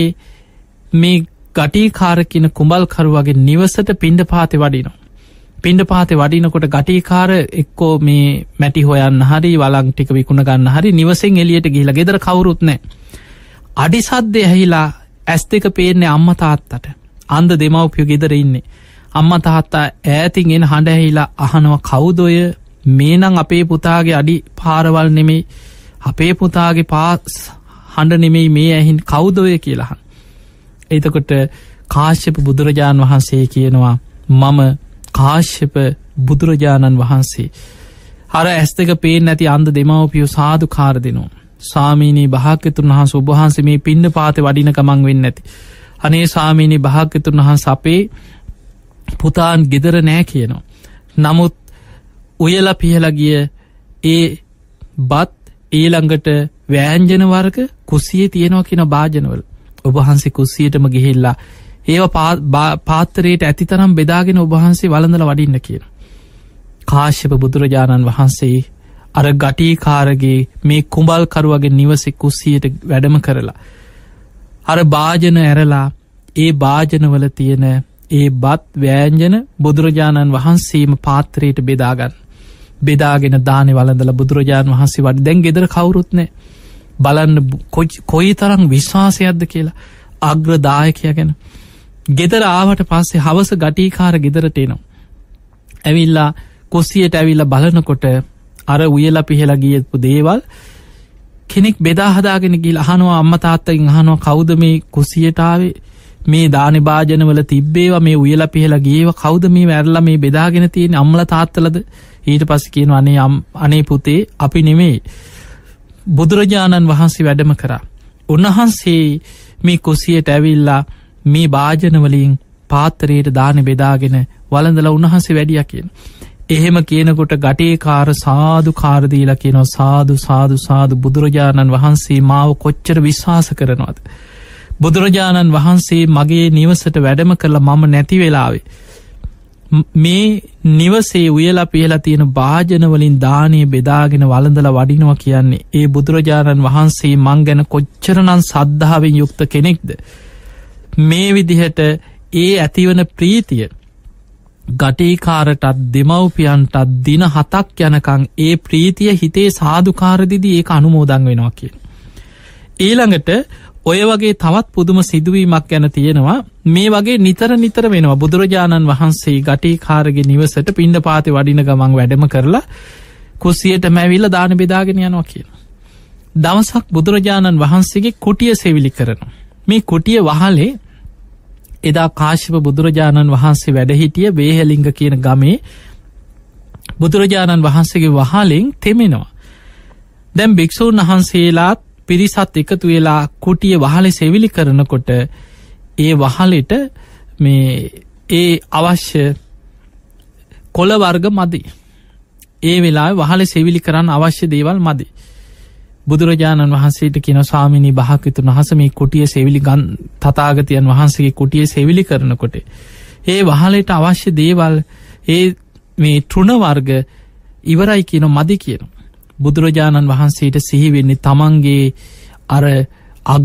මේ ගටිකාර කියන කුඹල්කරුවගේ නිවසට පිණ්ඩපාතේ වඩිනවා. පිණ්ඩපාතේ වඩිනකොට ගටිකාර එක්කෝ මේ මැටි හොයන්න හරි වලං ටික විකුණ ගන්න හරි නිවසෙන් එළියට ගිහිලා ගෙදර කවුරුත් නැහැ. අඩි සද්දේ ඇහිලා ඇස් දෙක පේන්නේ අම්මා තාත්තට. අන්ධ දෙමව්පියෝ ගෙදර ඉන්නේ. අම්මා තාත්තා ඈතින් එන හඬ ඇහිලා අහනවා කවුද ඔය? මේනම් අපේ පුතාගේ අඩි පාරවල් නෙමෙයි, අපේ පුතාගේ පාස් හඬ නෙමෙයි මේ ඇහින් කවුද ඔය කියලා අහන. එතකොට කාශ්‍යප බුදුරජාණන් වහන්සේ කියනවා මම කාශ්‍යප බුදුරජාණන් වහන්සේ. අර ඇස් දෙක පේන්නේ නැති අන්ධ දෙමව්පියෝ සාදුකාර දෙනවා. ස්වාමීනී භාග්‍යතුන් වහන්සේ ඔබ වහන්සේ මේ පිණ්ඩපාතේ වඩින ගමන් වෙන්නේ නැති. අනේ ස්වාමීනී භාග්‍යතුන් වහන්සේ අපේ පුතාන් ගෙදර නැහැ කියනවා. නමුත් උයලා පිහලා ගිය ඒ බත් ඊළඟට වෑංජන වර්ග කුස්සියේ තියෙනවා කියන භාජනවල ඔබ වහන්සේ කුස්සියටම ගිහිල්ලා ඒවා පාත්‍රයට ඇතිතරම් බෙදාගෙන ඔබ වහන්සේ වළඳලා වඩින්න කියනවා. කාශ්‍යප බුදුරජාණන් වහන්සේ අර ගටිකාරගේ මේ කුඹල්කරුවගේ නිවසේ කුස්සියට වැඩම කරලා අර භාජන ඇරලා ඒ භාජනවල තියෙන ඒ බත් වෑංජන බුදුරජාණන් වහන්සේම පාත්‍රයට බෙදාගන්න. බෙදාගෙන දානේ වළඳලා බුදුරජාණන් වහන්සේ වඩි දැන් ගෙදර කවුරුත් නැහැ. බලන්න කොයි තරම් විශ්වාසයක්ද කියලා අග්‍රදායකයා ගැන. ගෙදර ආවට පස්සේ හවස ගටිකාර ගෙදරට එනවා. ඇවිල්ලා කුස්සියට ඇවිල්ලා බලනකොට අර උයලා පිහලා ගියපු දේවල් කෙනෙක් බෙදා හදාගෙන ගිහලා අහනවා අම්මා තාත්තගෙන් අහනවා කවුද මේ කුස්සියට ආවේ? මේ දානේ භාජනවල තිබ්බේවා මේ උයලා පිහලා ගියේවා කවුද මේ වැරලා මේ බෙදාගෙන තියෙන්නේ අම්මලා තාත්තලාද? ඊට පස්සේ කියනවා අනේ අනේ පුතේ අපි නෙමෙයි, බුදුරජාණන් වහන්සේ වැඩම කරා. උන්වහන්සේ මේ කුස්සියට ඇවිල්ලා මේ භාජන වලින් පාත්‍රයට දානේ බෙදාගෙන වළඳලා උන්වහන්සේ වැඩියා කියන. එහෙම කියනකොට ගටිකාර සාදුකාර දීලා කියනවා සාදු සාදු සාදු බුදුරජාණන් වහන්සේ මාව කොච්චර විශ්වාස කරනවද? බුදුරජාණන් වහන්සේ මගේ නිවසට වැඩම කරලා මම නැති වෙලාවේ මේ නිවසේ උයලා පිහලා තියෙන භාජන වලින් දානේ බෙදාගෙන වළඳලා වඩිනවා කියන්නේ ඒ බුදුරජාණන් වහන්සේ මං ගැන කොච්චරනම් සද්ධාවෙන් යුක්ත කෙනෙක්ද? මේ විදිහට ඒ ඇතිවන ප්‍රීතිය ගටිකාරටත් දෙමව්පියන්ටත් දින හතක් යනකම් ඒ ප්‍රීතිය හිතේ සාදුකාර දිදී ඒක අනුමෝදන් වෙනවා කියන. ඊළඟට ඔය වගේ තවත් පුදුම සිදුවීමක් ගැන තියෙනවා. මේ වගේ නිතර නිතර වෙනවා. බුදුරජාණන් වහන්සේ ගටිකාරගේ නිවසට පිණ්ඩපාතේ වඩින ගමන් වැඩම කරලා කුස්සියටම ඇවිල්ලා දාන බෙදාගෙන යනවා කියනවා. දවසක් බුදුරජාණන් වහන්සේගේ කුටිය සෙවිලි කරනවා. මේ කුටිය වහලේ එදා කාශ්‍යප බුදුරජාණන් වහන්සේ වැඩ හිටිය වේහලිංග කියන ගමේ බුදුරජාණන් වහන්සේගේ වහලෙන් තෙමෙනවා. දැන් භික්ෂූන් වහන්සේලාත් පිරිසත් එකතු වෙලා කුටිය වහලේ සෙවිලි කරනකොට ඒ වහලෙට මේ ඒ අවශ්‍ය කොළ වර්ග මදි. ඒ වෙලාවේ වහලේ සෙවිලි කරන්න අවශ්‍ය දේවල් මදි. බුදුරජාණන් වහන්සේට කියන ස්වාමීනි භාග්‍යවතුන් වහන්සේ මේ කුටිය සෙවිලි ගන් තථාගතයන් වහන්සේගේ කුටිය සෙවිලි කරනකොට ඒ වහලේට අවශ්‍ය දේවල් ඒ මේ තෘණ වර්ග ඉවරයි කියන මදි කියනවා. බුදුරජාණන් වහන්සේට සිහි වෙන්නේ තමන්ගේ අර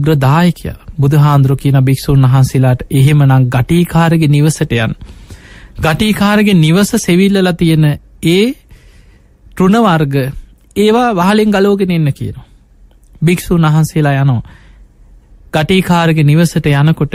අග්‍රදායකයා බුදුහාඳුර කියන භික්ෂුන් වහන්සේලාට එහෙමනම් ගටිකාරගේ නිවසට යන්න. ගටිකාරගේ නිවස සෙවිල්ලලා තියෙන ඒ තෘණ වර්ග ඒවා වහලෙන් ගලෝගෙන එන්න කියනවා. භික්ෂුන් වහන්සේලා යනවා. ගටිකාරගේ නිවසට යනකොට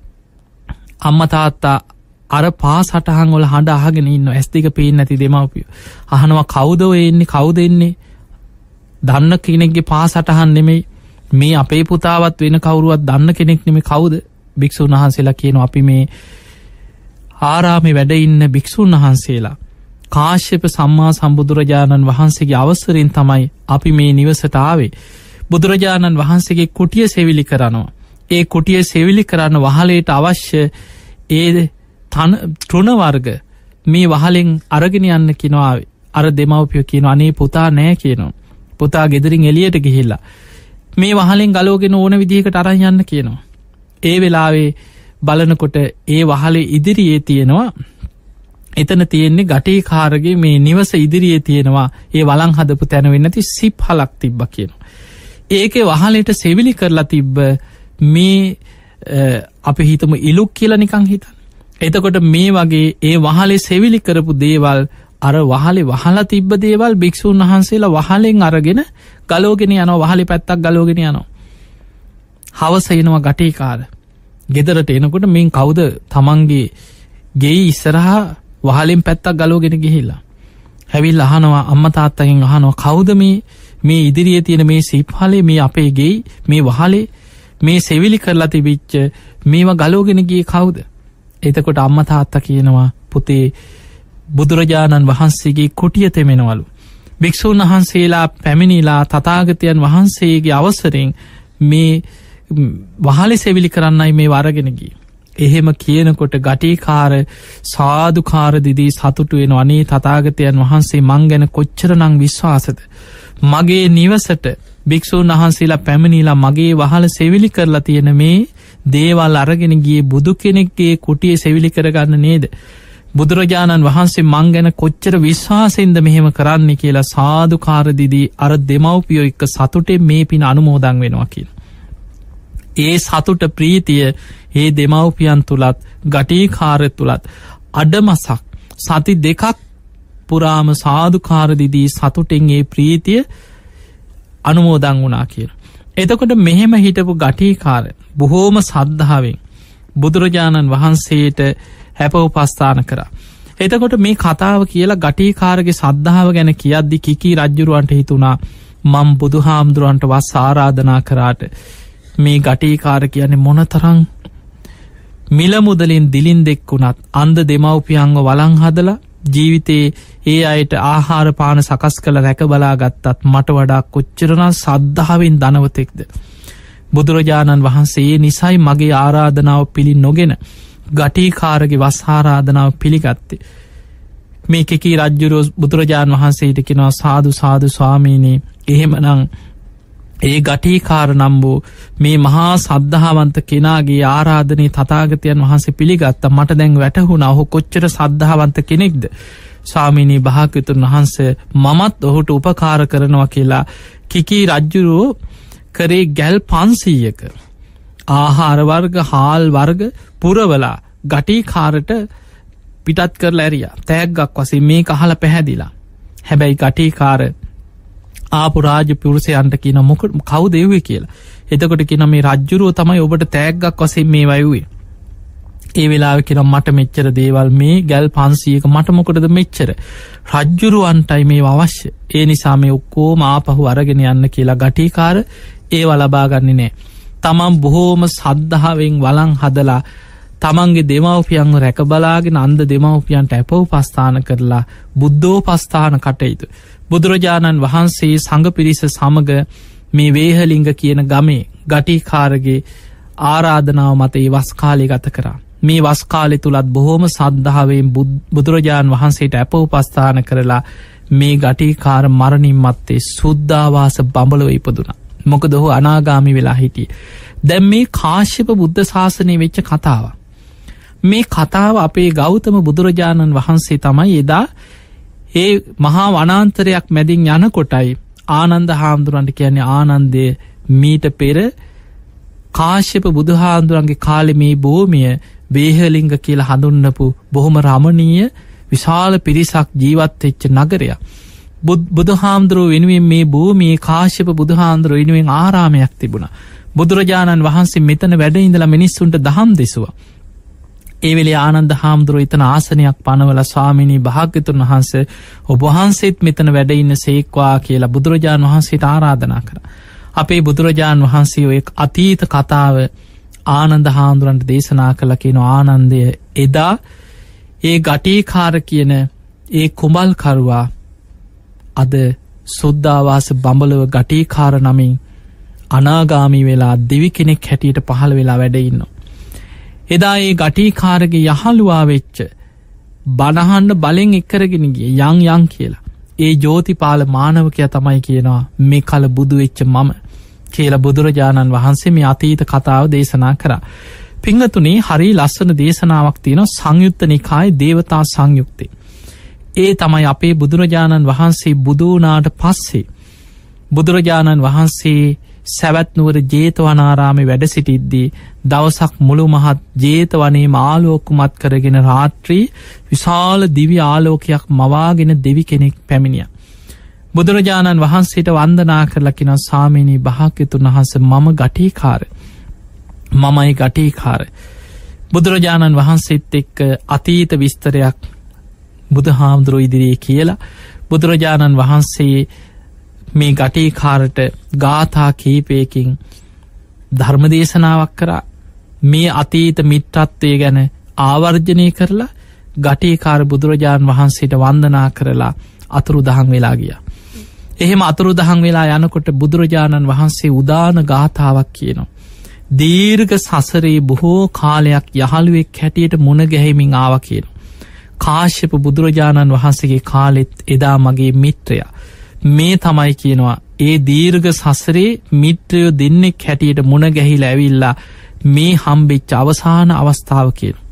අම්මා තාත්තා අර පා සටහන් වල හඬ අහගෙන ඉන්නවා. ඇස් දෙක පේන්නේ නැති දෙමව්පියෝ. අහනවා කවුද ඔය එන්නේ? කවුද එන්නේ? දන්න කෙනෙක්ගේ පා සටහන් නෙමෙයි. මේ අපේ පුතාවත් වෙන කවුරුවත් දන්න කෙනෙක් නෙමෙයි. කවුද? භික්ෂුන් වහන්සේලා කියනවා අපි මේ ආරාමේ වැඩ ඉන්න භික්ෂුන් වහන්සේලා. කාශ්‍යප සම්මා සම්බුදුරජාණන් වහන්සේගේ අවසරෙන් තමයි අපි මේ නිවසට ආවේ. බුදුරජාණන් වහන්සේගේ කුටිය සෙවිලි කරනවා. ඒ කුටිය සෙවිලි කරන්න වහලේට අවශ්‍ය ඒ තෘණ වර්ග මේ වහලෙන් අරගෙන යන්න කියනවා. අර දෙමව්පියෝ කියනවා අනේ පුතා නෑ කියනවා. පුතා ගෙදරින් එළියට ගිහිල්ලා මේ වහලෙන් ගලවගෙන ඕන විදිහකට අරන් යන්න කියනවා. ඒ වෙලාවේ බලනකොට ඒ වහලේ ඉදිරියේ තියෙනවා එතන තියෙන්නේ ගටිකාරගේ මේ නිවස ඉදිරියේ තියෙනවා ඒ වලං හදපු තැන වෙන්නේ නැති සිප්හලක් තිබ්බා කියනවා. ඒකේ වහලෙට සෙවිලි කරලා තිබ්බ මේ අපි හිතමු ඉලුක් කියලා නිකන් හිතන්න. එතකොට මේ වගේ ඒ වහලේ සෙවිලි කරපු දේවල් අර වහලේ වහලා තිබ්බ දේවල් භික්ෂුන් වහන්සේලා වහලෙන් අරගෙන ගලවගෙන යනවා. වහලේ පැත්තක් ගලවගෙන යනවා. හවස එනවා ගටිකාර. ගෙදරට එනකොට මින් කවුද තමන්ගේ ගෙයි ඉස්සරහා වහලෙන් පැත්තක් ගලවගෙන ගිහිල්ලා. හැවිල්ලා අහනවා අම්මා තාත්තගෙන් අහනවා කවුද මේ මේ ඉදිරියේ තියෙන මේ සිප්හලේ මේ අපේ ගෙයි මේ වහලේ මේ සෙවිලි කරලා තිබිච්ච මේවා ගලවගෙන ගියේ කවුද? එතකොට අම්මා තාත්තා කියනවා පුතේ බුදුරජාණන් වහන්සේගේ කුටිය තෙමෙනවලු. භික්ෂුන් වහන්සේලා පැමිණිලා තථාගතයන් වහන්සේගේ අවසරෙන් මේ වහලේ සෙවිලි කරන්නයි මේ වරගෙන ගියේ. එහෙම කියනකොට ගටිකාර සාදුකාර දිදී සතුටු වෙනවා. අනේ තථාගතයන් වහන්සේ මං ගැන කොච්චරනම් විශ්වාසද? මගේ නිවසට භික්ෂුන් වහන්සේලා පැමිණිලා මගේ වහල සෙවිලි කරලා තියෙන මේ දේවල් අරගෙන ගියේ බුදු කෙනෙක්ගේ කුටියේ සෙවිලි කරගන්න නේද? බුදුරජාණන් වහන්සේ මං ගැන කොච්චර විශ්වාසයෙන්ද මෙහෙම කරන්නේ කියලා සාදුකාර දිදී අර දෙමව්පියෝ එක්ක සතුටෙන් මේ පින අනුමෝදන් වෙනවා කියලා. ඒ සතුට ප්‍රීතිය ඒ දෙමව්පියන් තුලත් ගටිකාර තුලත් අඩමසක් සති දෙකක් පුරාම සාදුකාර දිදී සතුටෙන් ඒ ප්‍රීතිය අනුමෝදන් වුණා කියලා. එතකොට මෙහෙම හිටපු ගටිකාර බොහෝම සද්ධාවෙන් බුදුරජාණන් වහන්සේට හැප උපස්ථාන කරා. එතකොට මේ කතාව කියලා ගටිකාරගේ සද්ධාව ගැන කියද්දි කිකී රජුරවන්ට හිතුණා මම බුදුහාමුදුරන්ට වස් ආරාධනා කරාට මේ ගටිකාර කියන්නේ මොනතරම් මිල මුදලින් දිලින් දෙක්කුණත් අන්ධ දෙමව්පියන්ව වළං හදලා ජීවිතේ ඒ අයට ආහාර පාන සකස් කළ රැක බලා ගත්තත් මට වඩා කොච්චරනම් සද්ධාවෙන් ධනවතෙක්ද? බුදුරජාණන් වහන්සේ නිසයි මගේ ආරාධනාව පිළි නොගෙන ගටිකාරගේ වස් ආරාධනාව පිළිගත්තේ. මේ කිකී රජුරෝ බුදුරජාණන් වහන්සේට කියනවා සාදු සාදු ස්වාමීනි එහෙමනම් ඒ ගටිකාර නම් වූ මේ මහා සද්ධාවන්ත කෙනාගේ ආරාධනයේ තථාගතයන් වහන්සේ පිළිගත්තා. මට දැන් වැටහුණා ඔහු කොච්චර සද්ධාවන්ත කෙනෙක්ද. ස්වාමීනි භාග්‍යවතුන් වහන්සේ මමත් ඔහුට උපකාර කරනවා කියලා කිකී රජුරෝ කරේ ගැල් පන්සීයක ආහාර වර්ග හාල් වර්ග පුරවලා ගටිකාරට පිටත් කරලා ඇරියා. තෑග්ගක් වශයෙන් මේක අහලා පැහැදිලා. හැබැයි ගටිකාර ආපු රාජ පුරුෂයන්ට කියන මොකද කවුද එව්වේ කියලා. එතකොට කියන මේ රජ්ජුරුව තමයි ඔබට තෑග්ගක් වශයෙන් මේවා එව්වේ. ඒ වෙලාවේ කියන මට මෙච්චර දේවල් මේ ගැල් පන්සීයක මට මොකටද මෙච්චර? රජ්ජුරුවන්ටයි මේවා අවශ්‍ය. ඒ නිසා මේ ඔක්කොම ආපහු අරගෙන යන්න කියලා ගටිකාර ඒවා ලබා ගන්නේ නැහැ. තමන් බොහෝම සද්ධාවෙන් වළං හදලා තමන්ගේ දෙමව්පියන්ව රැක බලාගෙන අන්ධ දෙමව්පියන්ට අපෝපස්ථාන කරලා බුද්ධෝපස්ථාන කටයුතු බුදුරජාණන් වහන්සේ සංඝ පිරිස සමග මේ වේහලිංග කියන ගමේ ගටිකාරගේ ආරාධනාව මත ඒ වස් කාලය ගත කරා. මේ වස් කාලය තුලත් බොහෝම සද්ධාවෙන් බුදුරජාණන් වහන්සේට අපෝපස්ථාන කරලා මේ ගටිකාර මරණින් මත්තේ සුද්ධාවාස බඹලව ඉපදුනා. මොකද ඔහු අනාගාමි වෙලා හිටියේ. දැන් මේ කාශ්‍යප බුද්ධ ශාසනයේ වෙච්ච කතාව. මේ කතාව අපේ ගෞතම බුදුරජාණන් වහන්සේ තමයි එදා ඒ මහා වනාන්තරයක් මැදින් යනකොටයි ආනන්ද හාමුදුරන්ට කියන්නේ ආනන්දය මීට පෙර කාශ්‍යප බුදුහාමුදුරන්ගේ කාලේ මේ භූමිය වේහලිංග කියලා හඳුන්වපු බොහොම රමණීය විශාල පිරිසක් ජීවත් වෙච්ච නගරයක්. බුදුහාමුදුරුව වෙනුවෙන් මේ භූමියේ කාශ්‍යප බුදුහාමුදුරුව වෙනුවෙන් ආරාමයක් තිබුණා. බුදුරජාණන් වහන්සේ මෙතන වැඩ ඉඳලා මිනිස්සුන්ට දහම් දෙසුවා. ඒ වෙලේ ආනන්ද හාමුදුරුවෝ එතන ආසනයක් පනවලා ස්වාමීනි භාග්‍යතුන් වහන්සේ ඔබ වහන්සේත් මෙතන වැඩ ඉන්න සේක්වා කියලා බුදුරජාණන් වහන්සේට ආරාධනා කරා. අපේ බුදුරජාණන් වහන්සේ ඔය අතීත කතාව ආනන්ද හාමුදුරන්ට දේශනා කළා. කියන ආනන්දය එදා ඒ ගටිකාර කියන ඒ කුඹල් කරුවා අද සුද්ධාවාස බඹලව ගටිකාර නමින් අනාගාමී වෙලා දෙවි කෙනෙක් හැටියට පහළ වෙලා වැඩ ඉන්නවා. එදා ඒ ගටිකාරගේ යහළුවා වෙච්ච බණහන්න බලෙන් එක්කරගෙන ගිය යන් යන් කියලා ඒ ජෝතිපාල මානවකයා තමයි කියනවා මේ කල බුදු වෙච්ච මම කියලා බුදුරජාණන් වහන්සේ මේ අතීත කතාව දේශනා කරා. පිංගතුනේ හරි ලස්සන දේශනාවක් තියෙනවා සංයුත්ත නිකායේ දේවතා සංයුත්තේ. ඒ තමයි අපේ බුදුරජාණන් වහන්සේ බුදු වුණාට පස්සේ බුදුරජාණන් වහන්සේ සැවැත් නුවර ජේතවනාරාමේ වැඩ සිටිද්දී දවසක් මුළු මහත් ජේතවනේම ආලෝකමත් කරගෙන රාත්‍රී විශාල දිව්‍ය ආලෝකයක් මවාගෙන දෙවි කෙනෙක් පැමිණියා. බුදුරජාණන් වහන්සේට වන්දනා කරලා කියනවා ස්වාමීනි භාග්‍යතුන් වහන්සේ මම ගටිකාර මමයි ගටිකාර. බුදුරජාණන් වහන්සේත් එක්ක අතීත විස්තරයක් බුදුහාමුදුරුවෝ ඉදිරියේ කියලා බුදුරජාණන් වහන්සේ මේ ගටිකාරට ගාථා කීපයකින් ධර්මදේශනාවක් කරා. මේ අතීත මිත්‍රත්වය ගැන ආවර්ජනය කරලා ගටිකාර බුදුරජාණන් වහන්සේට වන්දනා කරලා අතුරුදහන් වෙලා ගියා. එහෙම අතුරුදහන් වෙලා යනකොට බුදුරජාණන් වහන්සේ උදාන ගාථාවක් කියනවා. දීර්ඝ සසරේ බොහෝ කාලයක් යහළුවෙක් හැටියට මුණ ගැහිමින් ආවා කියනවා. කාශ්‍යප බුදුරජාණන් වහන්සේගේ කාලෙත් එදා මගේ මිත්‍රයා මේ තමයි කියනවා ඒ දීර්ඝ සසරේ මිත්‍රයෝ දෙන්නෙක් හැටියට මුණ ගැහිලා ඇවිල්ලා මේ හම්බෙච්ච අවසාන අවස්ථාව කියනවා.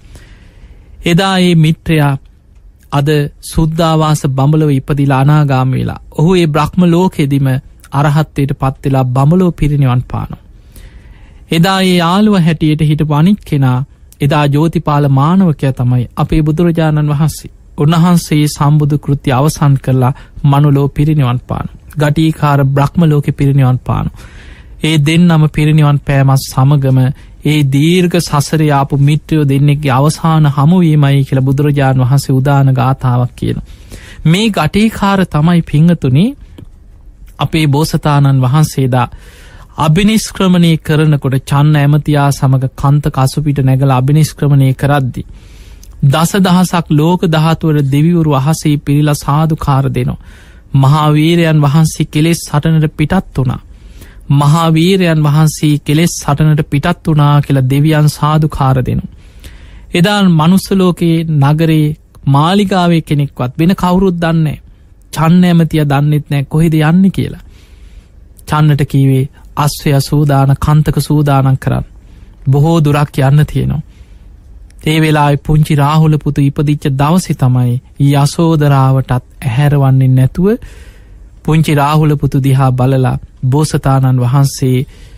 එදා ඒ මිත්‍රයා අද සුද්ධාවාස බඹලව ඉපදිලා අනාගාමී වෙලා ඔහු ඒ බ්‍රහ්ම ලෝකෙදිම අරහත්ත්වයට පත් වෙලා බඹලව පිරිනිවන් පානවා. එදා ඒ යාළුව හැටියට හිටපු අනිත් කෙනා එදා ජෝතිපාල මානවකයා තමයි අපේ බුදුරජාණන් වහන්සේ. උන්වහන්සේ සම්බුදු කෘත්‍ය අවසන් කරලා මනුලෝ පිරිනිවන් පානවා. ගටිකාර බ්‍රහ්ම ලෝකෙ පිරිනිවන් පානවා. ඒ දෙන්නම පිරිනිවන් පෑමත් සමගම ඒ දීර්ඝ සසරේ ආපු මිත්‍රයෝ දෙන්නෙක්ගේ අවසාන හමුවීමයි කියලා බුදුරජාණන් වහන්සේ උදාන ගාථාවක් කියනවා. මේ ගටිකාර තමයි පිංගතුනි අපේ බෝසතාණන් වහන්සේදා අභිනිෂ්ක්‍රමණය කරනකොට චන්න ඇමතියා සමග කන්තක අසුපිට නැගලා අභිනිෂ්ක්‍රමණය කරද්දි දස දහසක් ලෝක ධාතුවර දෙවිවරු අහසේ පිරිලා සාදුකාර දෙනවා. මහාවීරයන් වහන්සේ කෙලෙස් සටනට පිටත් වුණා. මහාවීරයන් වහන්සේ කෙලෙස් සටනට පිටත් වුණා කියලා දෙවියන් සාදුකාර දෙනවා. එදා මනුස්ස ලෝකයේ නගරේ මාලිගාවේ කෙනෙක්වත් වෙන කවුරුත් දන්නේ නැහැ. චන්න ඇමතියා දන්නෙත් නැහැ කොහෙද යන්නේ කියලා. චන්නට කීවේ අස්වැය සූදාන කන්තක සූදානම් කරන්න. බොහෝ දුරක් යන්න තියෙනවා. ඒ වෙලාවේ පුංචි රාහුල පුතු ඉපදිච්ච දවසේ තමයි යසෝදරාවටත් ඇහැරවන්නේ නැතුව පුංචි රාහුල පුතු දිහා බලලා බෝසතාණන් වහන්සේ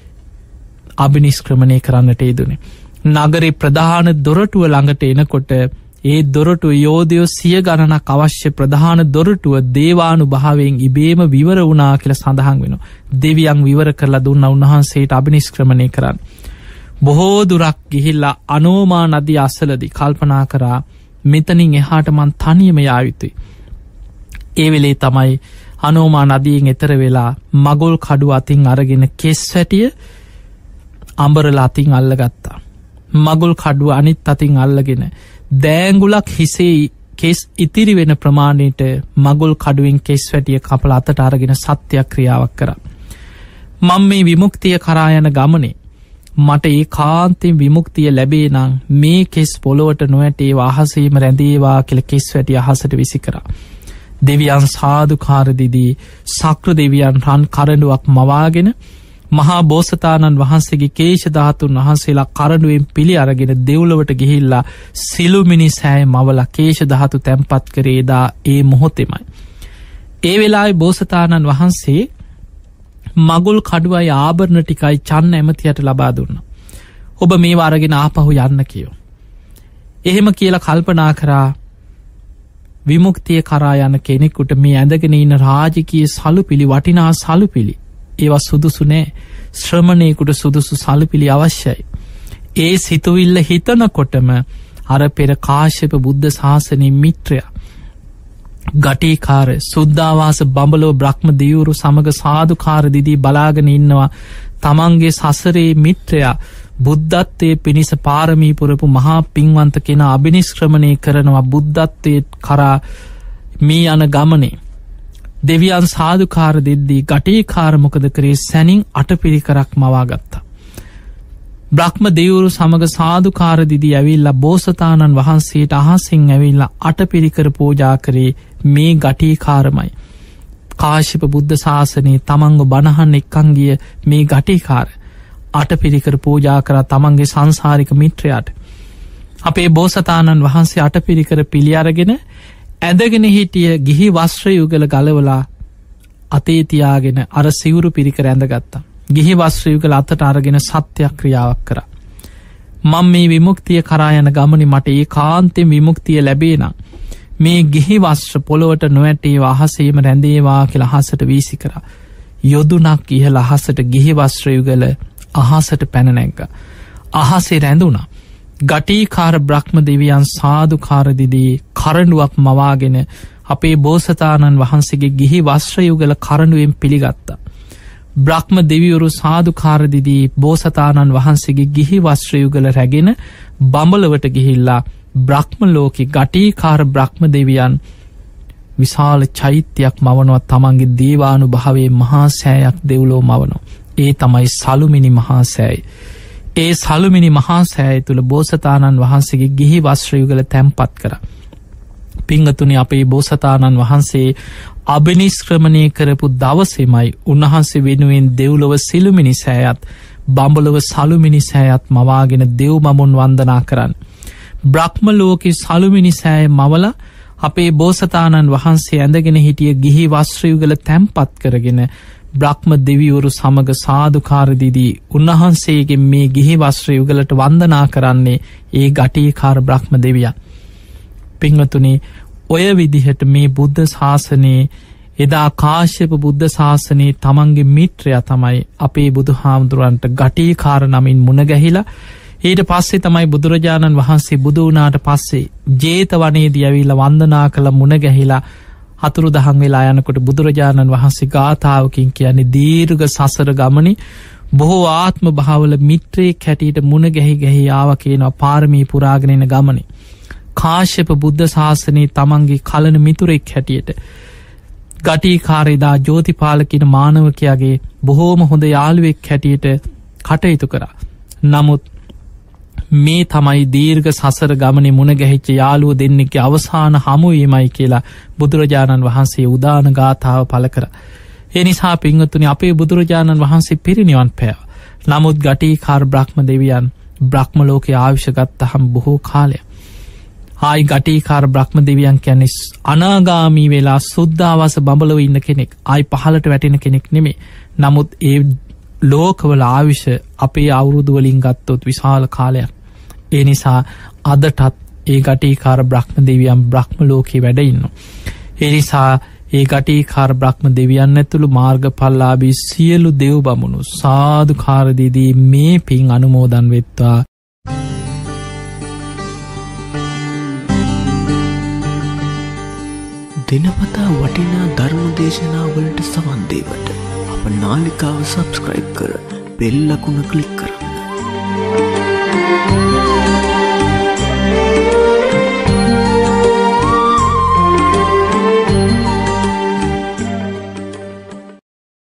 අභිනිෂ්ක්‍රමණය කරන්නට යෙදුනේ. නගරේ ප්‍රධාන දොරටුව ළඟට එනකොට ඒ දොරටුව යෝධයෝ සිය ගණනක් අවශ්‍ය ප්‍රධාන දොරටුව දේවානුභාවයෙන් ඉබේම විවර වුණා කියලා සඳහන් වෙනවා. දෙවියන් විවර කරලා දුන්නා උන්වහන්සේට අභිනිෂ්ක්‍රමණය කරන්න. බොහෝ දුරක් ගිහිල්ලා අනෝමා නදිය අසලදී කල්පනා කරා මෙතනින් එහාට මං තනියම යා යුතුයි. ඒ වෙලේ තමයි අනෝමා නදියෙන් එතර වෙලා මගුල් කඩුව අතින් අරගෙන කෙස් වැටිය අඹරලා අතින් අල්ලගත්තා. මගුල් කඩුව අනිත් අතින් අල්ලගෙන දෑංගුලක් හිසේ කෙස් ඉතිරි වෙන ප්‍රමාණයට මගුල් කඩුවෙන් කෙස් වැටිය කපලා අතට අරගෙන සත්‍යක්‍රියාවක් කරා. මම මේ විමුක්තිය කරා යන ගමනේ මට ඒ කාන්තෙන් විමුක්තිය ලැබේ නම් මේ කෙස් පොළොවට නොවැටේ අහසේම රැඳේවා කියලා කෙස් වැටි අහසට විසි කරා. දෙවියන් සාදුකාර දීදී සක්‍ර දෙවියන් රන් කරඬුවක් මවාගෙන මහා බෝසතාණන් වහන්සේගේ කේශ ධාතුන් වහන්සේලා කරඬුවෙන් පිළි අරගෙන දෙව්ලොවට ගිහිල්ලා සිළුමිණි සෑය මවලා කේශ ධාතු තැන්පත් කරේදා ඒ මොහොතෙමයි. ඒ වෙලාවේ බෝසතාණන් වහන්සේ මගුල් කඩුවයි ආභරණ ටිකයි චන්න ඇමතියට ලබා දුන්නා. ඔබ මේවා අරගෙන ආපහු යන්න කියෝ. එහෙම කියලා කල්පනා කරා විමුක්තිය කරා යන කෙනෙකුට මේ ඇඳගෙන ඉන්න රාජකීය සලුපිලි වටිනා සලුපිලි ඒවා සුදුසු නෑ. ශ්‍රමණයෙකුට සුදුසු සලුපිලි අවශ්‍යයි. ඒ සිතුවිල්ල හිතනකොටම අර පෙර කාශ්‍යප බුද්ධ ශාසනයේ මිත්‍රයා ගටිකාර සුද්ධාවාස බඹලෝ බ්‍රහ්ම දියුරු සමග සාදුකාර දිදී බලාගෙන ඉන්නවා. තමන්ගේ සසරේ මිත්‍රයා බුද්ධත්වයේ පිණිස පාරමී පුරපු මහා පින්වන්ත කෙනා අභිනිෂ්ක්‍රමණය කරනවා. බුද්ධත්වයේ කරා මේ යන ගමනේ දෙවියන් සාදුකාර දෙද්දී ගටිකාර මොකද කරේ? සැනින් අටපිරිකරක් මවාගත්තා. බ්‍රහ්ම දෙවිවරු සමග සාදුකාර දිදී ඇවිල්ලා බෝසතාණන් වහන්සේට අහසින් ඇවිල්ලා අටපිරිකර පූජා කරේ මේ ගටිකාරමයි. කාශ්‍යප බුද්ධ ශාසනයේ තමන්ව බණහන් එක්කන් ගිය මේ ගටිකාර අටපිරිකර පූජා කරා තමන්ගේ සංසාරික මිත්‍රයාට. අපේ බෝසතාණන් වහන්සේ අටපිරිකර පිළි අරගෙන ඇඳගෙන හිටිය ගිහි වස්ත්‍ර යුගල ගලවලා අතේ තියාගෙන අර සිවුරු පිරිකර ඇඳගත්තා. ගිහි වස්ත්‍ර යුගල අතට අරගෙන සත්‍යක්‍රියාවක් කරා. මම මේ විමුක්තිය කරා යන ගමනේ මට ඒකාන්තයෙන් විමුක්තිය ලැබේ නම් මේ ගිහි වස්ත්‍ර පොළොවට නොඇටේවා අහසේම රැඳේවා කියලා අහසට වීසි කරා. යොදුනක් ඉහළ අහසට ගිහි වස්ත්‍ර යුගල අහසට පැන නැග්ගා. අහසේ රැඳුණා. ගටිකාර බ්‍රහ්ම දෙවියන් සාදුකාර දිදී කරඬුවක් මවාගෙන අපේ බෝසතාණන් වහන්සේගේ ගිහි වස්ත්‍ර යුගල කරඬුවෙන් පිළිගත්තා. බ්‍රහ්ම දෙවිවරු සාදුකාර දිදී බෝසතාණන් වහන්සේගේ ගිහි වස්ත්‍ර යුගල රැගෙන බඹලවට ගිහිල්ලා බ්‍රහ්ම ලෝකේ ගටිකාර බ්‍රහ්ම දෙවියන් විශාල චෛත්‍යයක් මවනවා. තමන්ගේ දේවානුභාවයේ මහා සෑයක් දෙව්ලොව මවනවා. ඒ තමයි සලුමිනි මහා සෑය. ඒ සලුමිනි මහා සෑය තුළ බෝසතාණන් වහන්සේගේ ගිහි වස්ත්‍ර යුගල තැන්පත් කරා. පිංගතුනි, අපේ බෝසතාණන් වහන්සේ අභිනිෂ්ක්‍රමණය කරපු දවසේමයි උන්වහන්සේ වෙනුවෙන් දෙව්ලොව සිළුමිනි සෑයත් බඹලොව සලුමිනි සෑයත් මවාගෙන දෙව් මමුන් වන්දනා කරන්න. බ්‍රහ්ම ලෝකේ සලුමිනි සෑය මවලා අපේ බෝසතාණන් වහන්සේ ඇඳගෙන හිටිය ගිහි වස්ත්‍ර යුගල තැන්පත් කරගෙන බ්‍රහ්ම දෙවිවරු සමග සාදුකාර දිදී උන්වහන්සේගේ මේ ගිහි වස්ත්‍ර යුගලට වන්දනා කරන්නේ ඒ ගටිකාර බ්‍රහ්ම දෙවියන්. පින්වතුනි, ඔය විදිහට මේ බුද්ධ ශාසනයේ එදා කාශ්‍යප බුද්ධ ශාසනයේ තමන්ගේ මිත්‍රයා තමයි අපේ බුදුහාමුදුරන්ට ගටිකාර නමින් මුණ ගැහිලා ඊට පස්සේ තමයි බුදුරජාණන් වහන්සේ බුදු වුණාට පස්සේ ජේතවනයේදී ඇවිල්ලා වන්දනා කළ මුණ ගැහිලා හතුරු දහන් වෙලා යනකොට බුදුරජාණන් වහන්සේ ගාථාවකින් කියන්නේ දීර්ඝ සසර ගමනේ බොහෝ ආත්ම භාවවල මිත්‍රයෙක් හැටියට මුණ ගැහි ගැහි ආවා කියනවා. පාරමී පුරාගෙන යන ගමනේ කාශ්‍යප බුද්ධ ශාසනයේ තමන්ගේ කලන මිතුරෙක් හැටියට ගටිකාරේදා ජෝතිපාල කියන මානවකයාගේ බොහෝම හොඳ යාළුවෙක් හැටියට කටයුතු කරා. නමුත් මේ තමයි දීර්ඝ සසර ගමනේ මුණ ගැහිච්ච යාළුවෝ දෙන්නෙක්ගේ අවසාන හමුවීමයි කියලා බුදුරජාණන් වහන්සේ උදාන ගාථාව පළ කරා. ඒ නිසා පින්වත්නි, අපේ බුදුරජාණන් වහන්සේ පිරිනිවන් පෑවා. නමුත් ගටිකාර බ්‍රහ්ම දෙවියන් බ්‍රහ්ම ලෝකේ ආයුෂ ගත්තහම බොහෝ කාලයක්. ආයි ගටිකාර බ්‍රහ්ම දෙවියන් කියන්නේ අනාගාමී වෙලා සුද්ධාවාස බඹලව ඉන්න කෙනෙක්. ආයි පහළට වැටෙන කෙනෙක් නෙමෙයි. නමුත් ඒ ලෝකවල ආයුෂ අපේ අවුරුදු වලින් ගත්තොත් විශාල කාලයක්. ඒ නිසා අදටත් ඒ ගටිකාර බ්‍රහ්ම දෙවියන් බ්‍රහ්ම ලෝකේ වැඩ ඉන්නවා. ඒ නිසා ඒ ගටිකාර බ්‍රහ්ම දෙවියන් ඇතුළු මාර්ගඵලලාභී සියලු දෙව් බමුණු සාදුකාර දෙදී මේ පින් අනුමෝදන් වෙත්වා. දිනපතා වටිනා ධර්ම දේශනා වලට සවන් දේවට අප නාලිකාව සබ්ස්ක්‍රයිබ් කර බෙල් අකුණ ක්ලික් කරන්න.